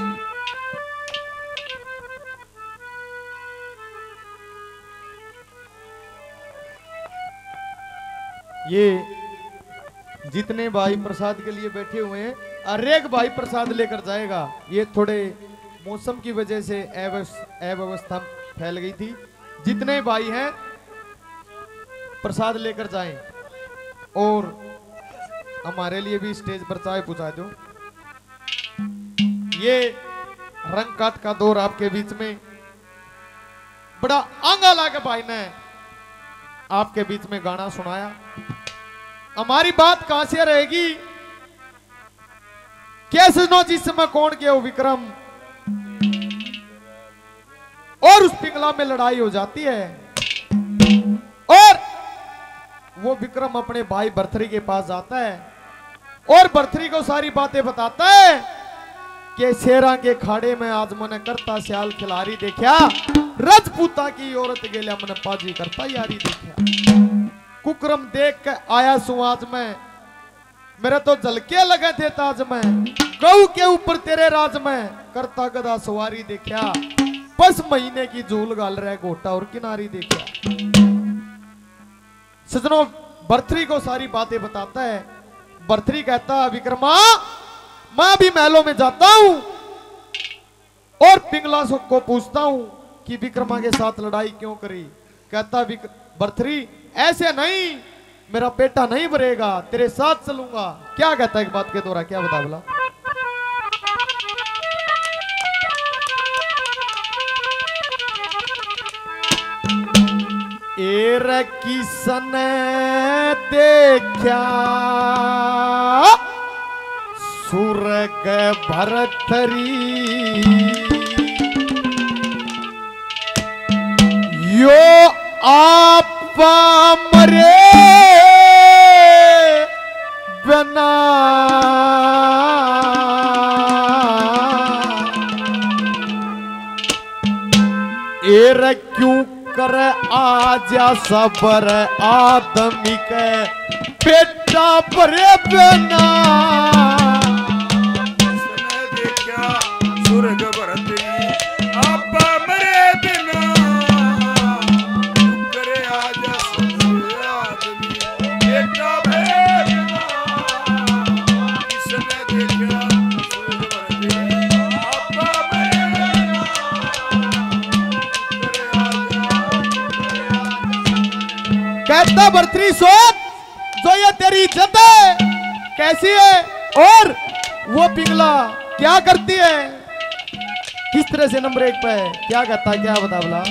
ये जितने भाई प्रसाद के लिए बैठे हुए हैं, हर एक भाई प्रसाद लेकर जाएगा। ये थोड़े मौसम की वजह से अव्यवस्था फैल गई थी। जितने भाई हैं प्रसाद लेकर जाएं, और हमारे लिए भी स्टेज पर चाय पहुंचा दो। ये रंगकात का दौर आपके बीच में बड़ा आंगा लागे भाई ने आपके बीच में गाना सुनाया। हमारी बात कहां से रहेगी? कैसे नो जिस समय कौन के हो विक्रम, और उस पिंगला में लड़ाई हो जाती है, और वो विक्रम अपने भाई भरथरी के पास जाता है और भरथरी को सारी बातें बताता है कि शेरा के खाड़े में आज मैंने करता सियाल खिलारी देखा, रजपूता की औरत गेलिया मैंने पाजी करता यारी देखा। कुकरम देख के आया सु आज में, मेरे तो झलके लगे थे ताज में, गऊ के ऊपर तेरे राज में करता गदा सवारी देखा, बस महीने की झूल गाल रहे गोटा और किनारी देखा। सजनों, भरथरी को सारी बातें बताता है। भरथरी कहता, विक्रमा मैं भी महलों में जाता हूं और पिंगला को पूछता हूं कि विक्रमा के साथ लड़ाई क्यों करी। कहता भरथरी, ऐसे नहीं, मेरा पेटा नहीं भरेगा, तेरे साथ चलूंगा। क्या कहता है एक बात के द्वारा, क्या बता बोला? एर किसन देखा सुरग भरथरी, यो आप मरे बना, एर क्यों कर आजा सबर आदमी के बेटा परे बना, देखा सुरग भरथरी आप मरे बिना, करे आजा सबर आदमी बेटा परे बिना, किसने देखा सुरग भरथरी आप मरे बिना, करे आजा। कहता भरथरी सोच, जो ये तेरी इज्जत है कैसी है, और वो पिंगला क्या करती है, किस तरह से नंबर एक पे है, क्या कहता है, क्या बता बोला?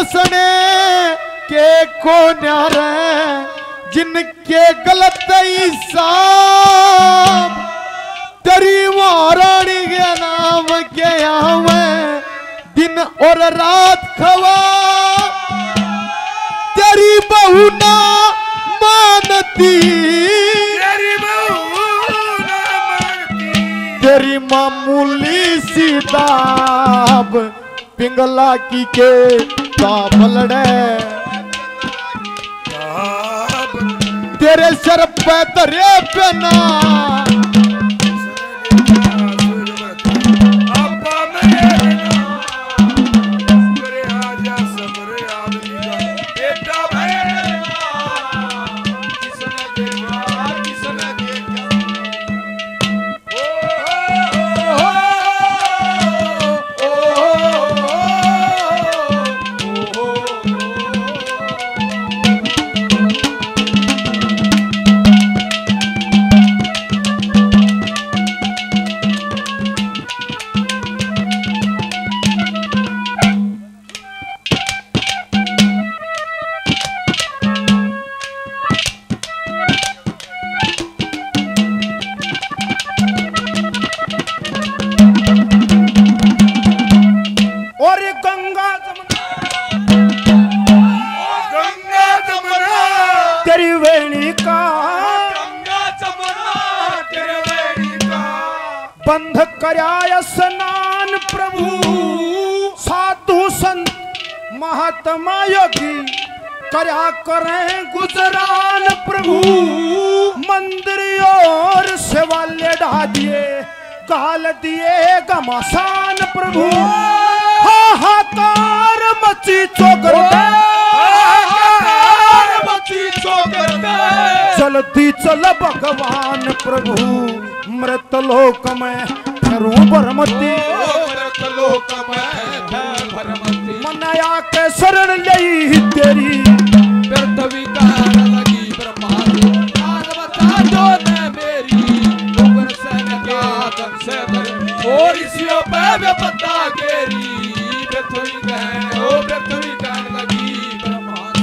कृष्ण के को न्यारे जिनके गलत हिसाब तेरी महारानी के नाम के आवे दिन और रात खवा तेरी बहू ना मानती तेरी बहू ना मानती तेरी मामूली सी दाब पिंगला की के ताबलड़े तेरे सर पे तरे पे ना बंध कराय स्नान प्रभु साधु संत महात्मा योगी करया करें गुजरान प्रभु मंदिर और सेवाले ढा दिए गाल दिए घमासान प्रभु हाहाकार मची चोकर चलती चल भगवान प्रभु मृत लोक में फिरू भरमती मृत लोक में भरमती मनया के शरण लई तेरी व्यर्थ विकार लगी ब्रह्मादि बता दो न मेरी ऊपर से न के आदम से धर और इसियों पे भी पता केरी व्यर्थ विकार ओ व्यर्थ विकार लगी ब्रह्मादि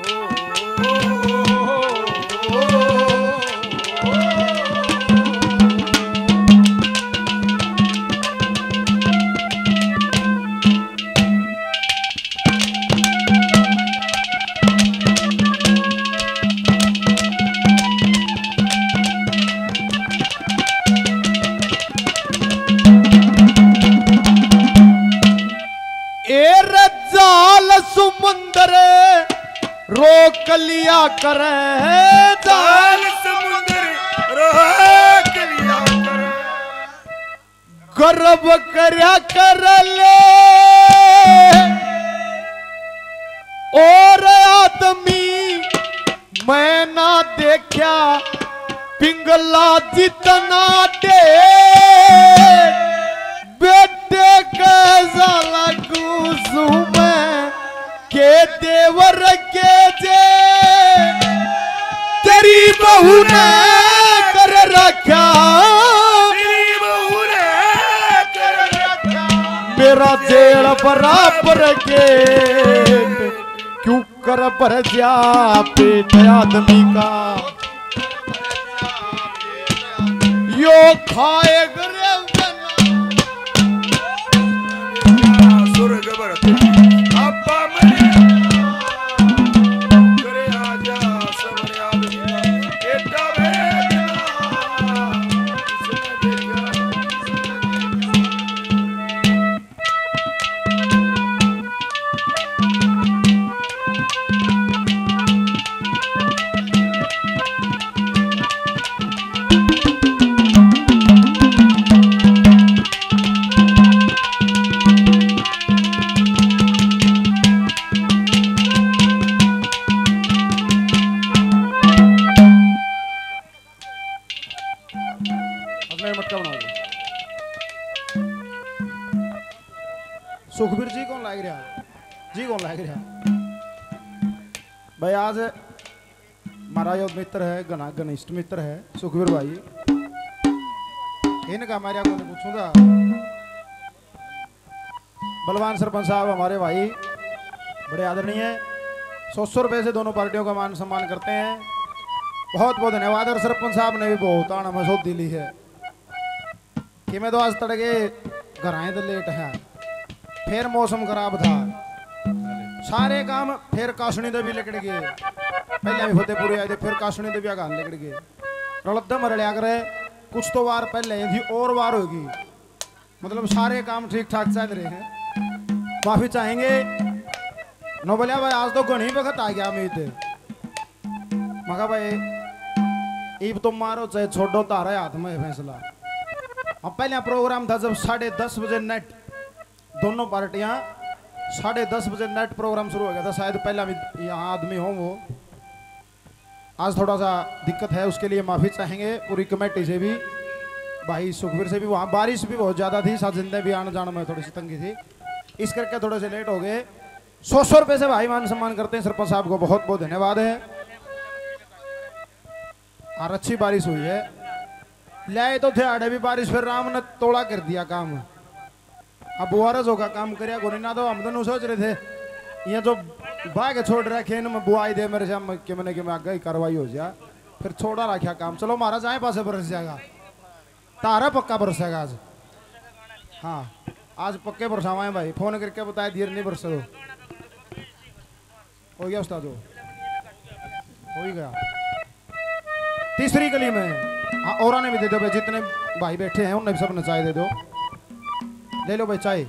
समुंदर रोक लिया करे जाल समुंदर रोक लिया करे गर्व करया कर ले और आदमी मैं ना देखा पिंगला जितना दे बेटे के जाला गुसु में के देवर के जे तेरी बहू ने कर रखा तेरी बहू ने कर रखा मेरा जेल बराबर के क्यों कर भर जा पेट आदमी का यो खाए गरे स्वर्ग भरते अब्बा मरे करे आजा सबर याद बेटा बेटा किसने देखा सुखबीर जी कौन लाग रहा जी कौन लाग रहा भाई आज हमारा जो मित्र है घना घनिष्ठ मित्र है सुखबीर भाई इनका हमारे को पूछूंगा बलवान सरपंच साहब हमारे भाई बड़े आदरणीय सौ सौ रुपए से दोनों पार्टियों का मान सम्मान करते हैं। बहुत बहुत धन्यवाद। और सरपंच साहब ने भी बहुत आना मसौद दी ली है कि मैं तो आज तड़के घर आए तो लेट है, फिर मौसम खराब था, सारे काम फिर कासनी दे भी लकड़ गए, पहले भी फतेहपुर आए थे, फिर कासनी दे भी आगान लकड़ गए, रलदम रलिया करे। कुछ तो वार पहले थी और वार होगी, मतलब सारे काम ठीक ठाक चल रहे हैं। माफी चाहेंगे नोबलिया भाई, आज तो घनी वक्त आ गया अमित, मगा भाई ईब तुम मारो चाहे छोड़ो, तारा हाथ में फैसला। अब पहले प्रोग्राम था जब साढ़े दस बजे नेट, दोनों पार्टियां साढ़े दस बजे नेट प्रोग्राम शुरू हो गया था, शायद पहला भी यहाँ आदमी हो वो। आज थोड़ा सा दिक्कत है, उसके लिए माफी चाहेंगे पूरी कमेटी से भी, भाई सुखवीर से भी। वहाँ बारिश भी बहुत ज्यादा थी, साजिंदे भी आने जाने में थोड़ी सी तंगी थी, इस करके थोड़े से लेट हो गए। सौ सौ रुपए से भाई मान सम्मान करते हैं सरपंच साहब को, बहुत बहुत धन्यवाद है। और अच्छी बारिश हुई है, लाए तो थे आड़े भी बारिश, फिर राम ने तोड़ा कर दिया काम। अब बुआरस होगा काम करिया गोरी ना, तो हम तो सोच रहे थे ये जो बाग छोड़ रखे इनमें बुआई दे मेरे सामने कि मैंने कि मैं आगे कार्रवाई हो जाए, फिर छोड़ा रखा काम। चलो महाराज आए पासे बरस जाएगा, तारा पक्का बरसेगा आज। हाँ आज पक्के बरसावाए भाई, फोन करके बताए देर नहीं बरसे दो। हो गया उस्ताद, हो ही गया। तीसरी गली में हाँ और ने भी दे दो भाई, जितने भाई बैठे हैं उन्हें भी सबने चाय दे दो, ले लो भाई चाय।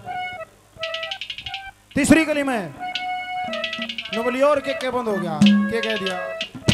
तीसरी गली में नोबली और के, के बंद हो गया, के कह दिया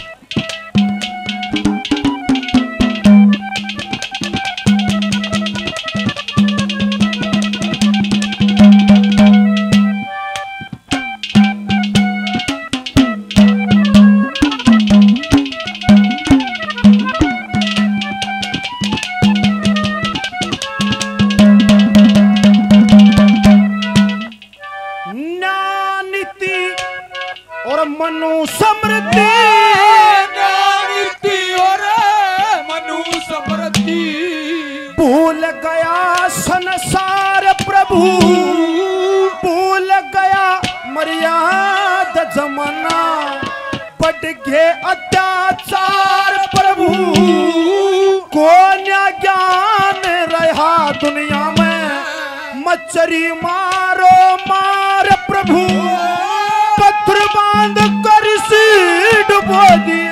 जमाना बढ़ गए अत्याचार प्रभु, को ज्ञान रहा दुनिया में, मच्छरी मारो मार प्रभु, पत्थर बांध कर सी डुबो दिए,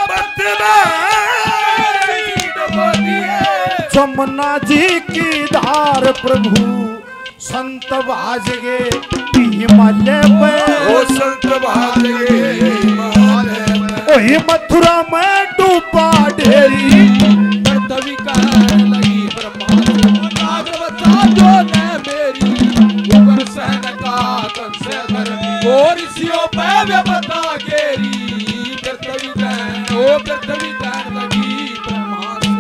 जमुना जी की धार प्रभु, संत भाज गए हिमालय पे, ओ संत भाज गए हिमालय में, ओही मथुरा में डूबा ढेरी, कर्तव्य कहने लगी ब्रह्मा से, बता जो न मेरी ऊपर सहन का कंस धरनी, और ऋषियों पे व्यपता घेरी, कर्तव्य कहने ओ कर्तव्य कहने लगी ब्रह्मा से।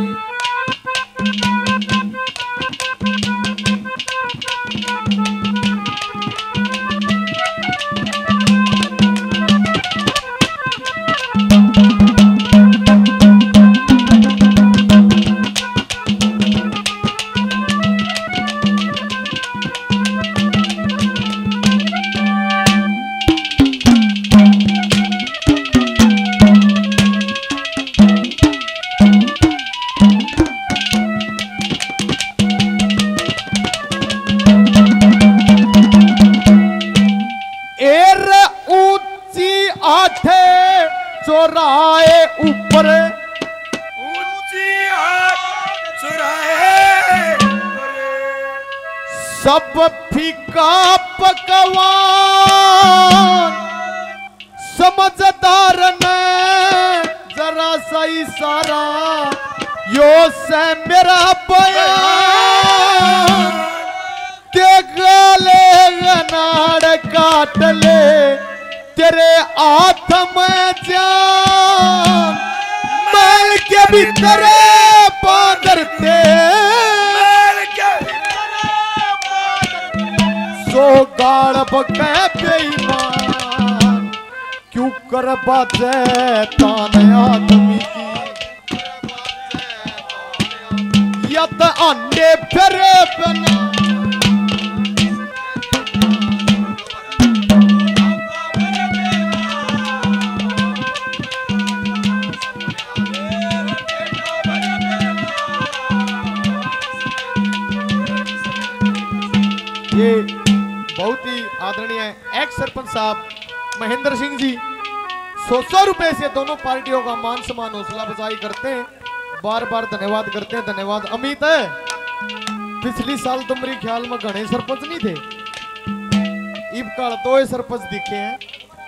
चौराहे ऊपर ऊंची चौराहे सब फीका पकवान, समझदार ने जरा सा इशारा, यो से मेरा बयान, के गले गनाड़ काट ले तेरे हाथ में जान, मैल के भीतर बांधते सो गाड़ बके बेईमान, क्यों कर बाजे ताने आदमी की, यद अंडे फिरे बना ये बहुत ही आदरणीय एक्स सरपंच साहब महेंद्र सिंह जी सौ सौ रुपए से दोनों पार्टियों का मान सम्मान हौसला अफजाई करते हैं, बार बार धन्यवाद करते हैं। धन्यवाद। अमित है पिछली साल तो मेरे ख्याल में घने सरपंच नहीं थे, इब काल दो सरपंच दिखे हैं।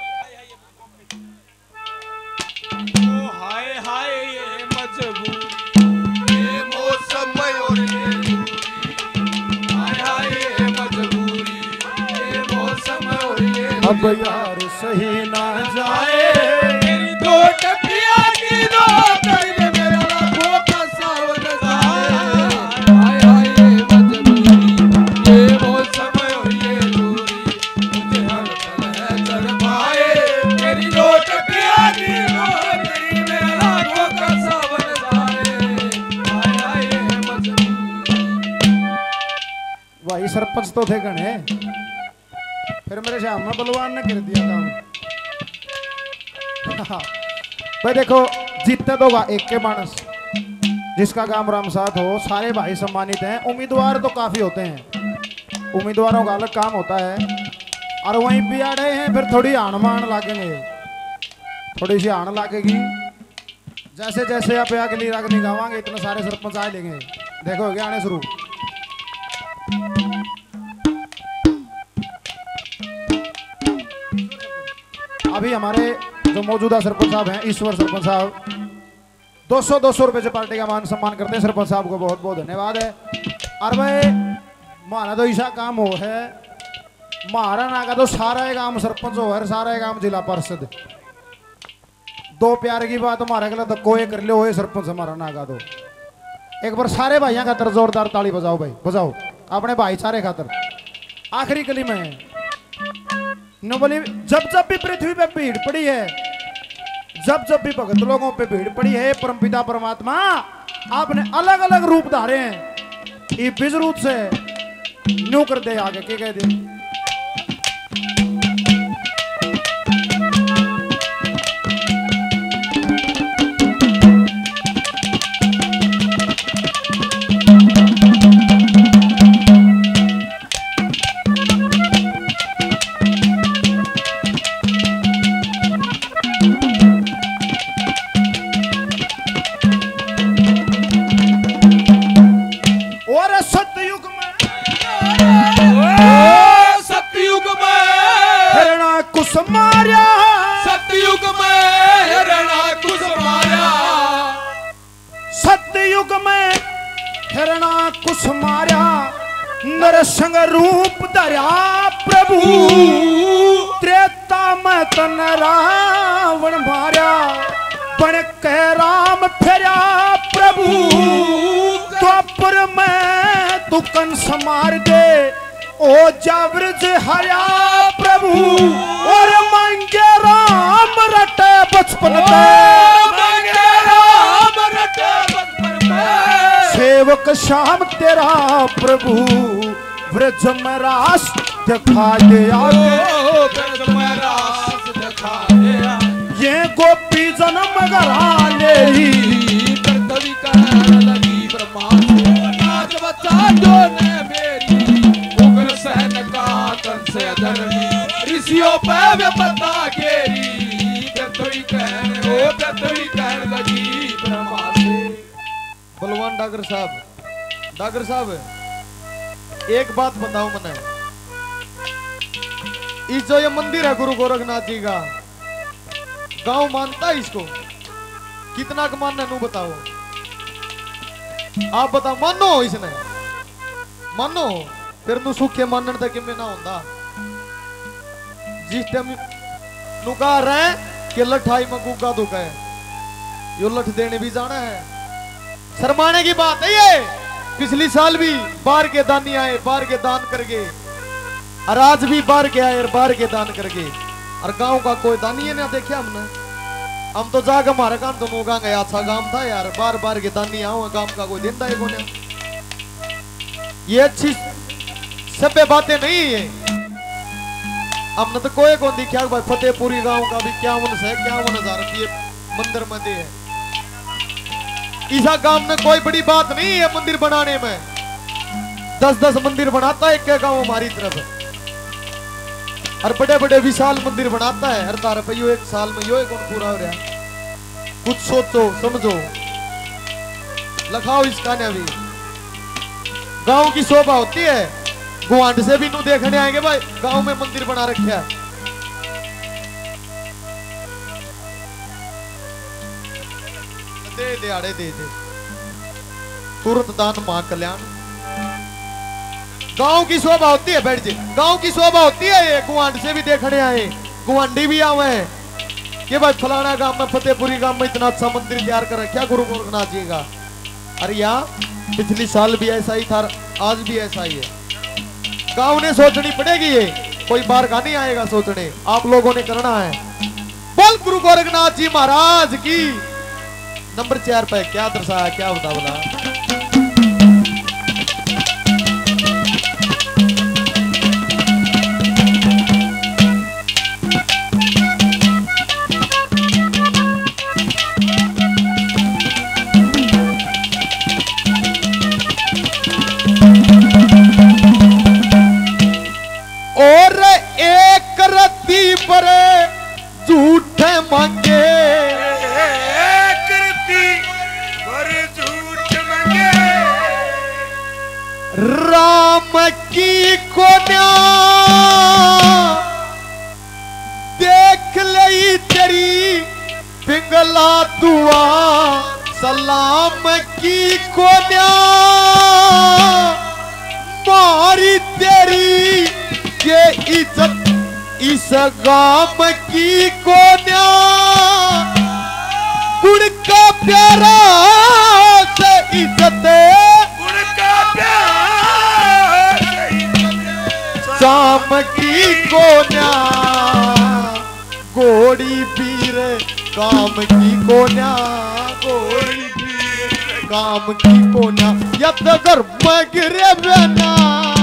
ओ हाय हाय ये मजबूरी, ये मौसम और ये दूरी, हाय हाय ये मजबूरी, ये मौसम और ये अब यार सही ना जाए मेरी दो टकिया की दो तेरे मेरा लाखों का सावन जाए, हाय हाय ये मजबूरी, ये मौसम और ये दूरी, मुझे हर पल है तड़पाए मेरी दो टकिया की दो तेरी मेरा लाखों का सावन जाए, हाय हाय ये मजबूरी। भाई सरपंच तो थे गणे, फिर मेरे श्याम में बलवान ने कर दिया काम। भाई देखो जीतते दो एक के मानस, जिसका काम राम साथ हो, सारे भाई सम्मानित हैं। उम्मीदवार तो काफी होते हैं, उम्मीदवारों का अलग काम होता है। और वहीं भी आ रहे हैं, फिर थोड़ी आन मान लागेंगे, थोड़ी सी आन लागेगी। जैसे जैसे आप अगली रागनी गावांगे इतने सारे सरपंच आए लेंगे, देखो हो गया आने शुरू। अभी हमारे जो मौजूदा सरपंच साहब हैं, ईश्वर सरपंच साहब, दो सौ दो सौ रुपए से पार्टी का मान सम्मान करते हैं। सरपंच साहब को बहुत बहुत धन्यवाद है। और भाई मारा तो ऐसा काम हो है, मारा ना का तो सारा काम सरपंच हो है, सारा काम जिला परिषद। दो प्यार की बात हमारे गलत तो कोई कर लो, सरपंच हमारा ना का तो एक बार सारे भाइयों खातर जोरदार ताली बजाओ भाई, बजाओ अपने भाईचारे खातर। आखिरी कली में न बोली, जब जब भी पृथ्वी पे भीड़ पड़ी है, जब जब भी भगत लोगों पे भीड़ पड़ी है, परमपिता परमात्मा आपने अलग अलग रूप धारे हैं। ये बीज रूप से न्यू कर दे, आगे के कह दे। संग रूप धरा प्रभु, त्रेता में तन रावण मारा, बन के राम फेरा प्रभु, द्वापर में तू कंस मार दे, ओ जावृज हरा प्रभु, और मांगे राम रटे बचपन मांगे राम रटे बचपन में, सेवक श्याम तेरा प्रभु, व्रज में रास दिखा दे व्रज में रास दिखा दे, ये गोपी जन्म गराने ही पृथ्वी कहने लगी ब्रह्मा से, नाच बच्चा जो ने मेरी, उग्र सहन का कंस धर्मी, ऋषियों पे विपदा घेरी, पृथ्वी कहने ओ पृथ्वी कहने लगी ब्रह्मा से। बलवान डॉक्टर साहब, डॉक्टर साहब एक बात बताओ मने, इस जो ये मंदिर है गुरु गोरखनाथ जी का, गांव मानता है इसको? कितना का मानना नू बताओ, आप बताओ। मानो इसने, मानो फिर नू सुखे मानने तक कि मैं ना होंदा। जिस टाइम नू कह रहे कि लठाई में गुग्गा दुखा है, यो लठ देने भी जाना है, शर्माने की बात है ये। पिछली साल भी बार के दानी आए, बार के दान करके, और आज भी बार के आए और बार के दान करके, और गांव का कोई दानी है ना देखे हमने। हम तो जाकर हमारा काम तो मोगा गया, अच्छा काम था यार, बार बार के दानी आओ, गांव का कोई दिन था कोने। ये अच्छी सभ्य बातें नहीं है। हमने तो कोई को दिखा भाई फतेहपुरी गांव का भी इक्यावन से इक्यावन हजार रुपये मंदिर में दे है। इसा काम में कोई बड़ी बात नहीं है मंदिर बनाने में। दस दस मंदिर बनाता है एक गांव हमारी तरफ, और बड़े बड़े विशाल मंदिर बनाता है। अरे तार भाई एक साल में यो कौन पूरा हो रहा? कुछ सोचो समझो, लखाओ इस गाने भी। गांव की शोभा होती है, गुआंड से भी नू देखने आएंगे भाई गांव में मंदिर बना रखे है। दे दे आड़े दे दे तुरंत दान मां कल्याण। गांव की शोभा होती है, बैठ जी, गांव की शोभा होती है। ये गुआंड से भी देखने आए, गुआंडी भी आवे कि भाई फलाना गांव में, फतेहपुरी गांव में इतना अच्छा मंदिर तैयार कर रखा गुरु गोरखनाथ जी का। अरे यहाँ पिछली साल भी ऐसा ही था, आज भी ऐसा ही है। गांव ने सोचनी पड़ेगी, ये कोई बाहर का नहीं आएगा सोचने, आप लोगों ने करना है। बोल गुरु गोरखनाथ जी महाराज की। नंबर चार पे क्या दर्शाया, क्या बता बोला? और एक रत्ती पर झूठे मांगे, एक रत्ती पर झूठ मांगे, राम की कोन्या देख लई तेरी पिंगला दुआ, सलाम की कोन्या मारी तेरी ये इज्जत, इस गाम की कोन्या गुड़ का प्यारा से इज्जत, गुड़ का प्यार शाम की कोन्या घोड़ी पीर, काम की कोन्या घोड़ी पीर, काम की कोन्या यत धर्म गिरे बना।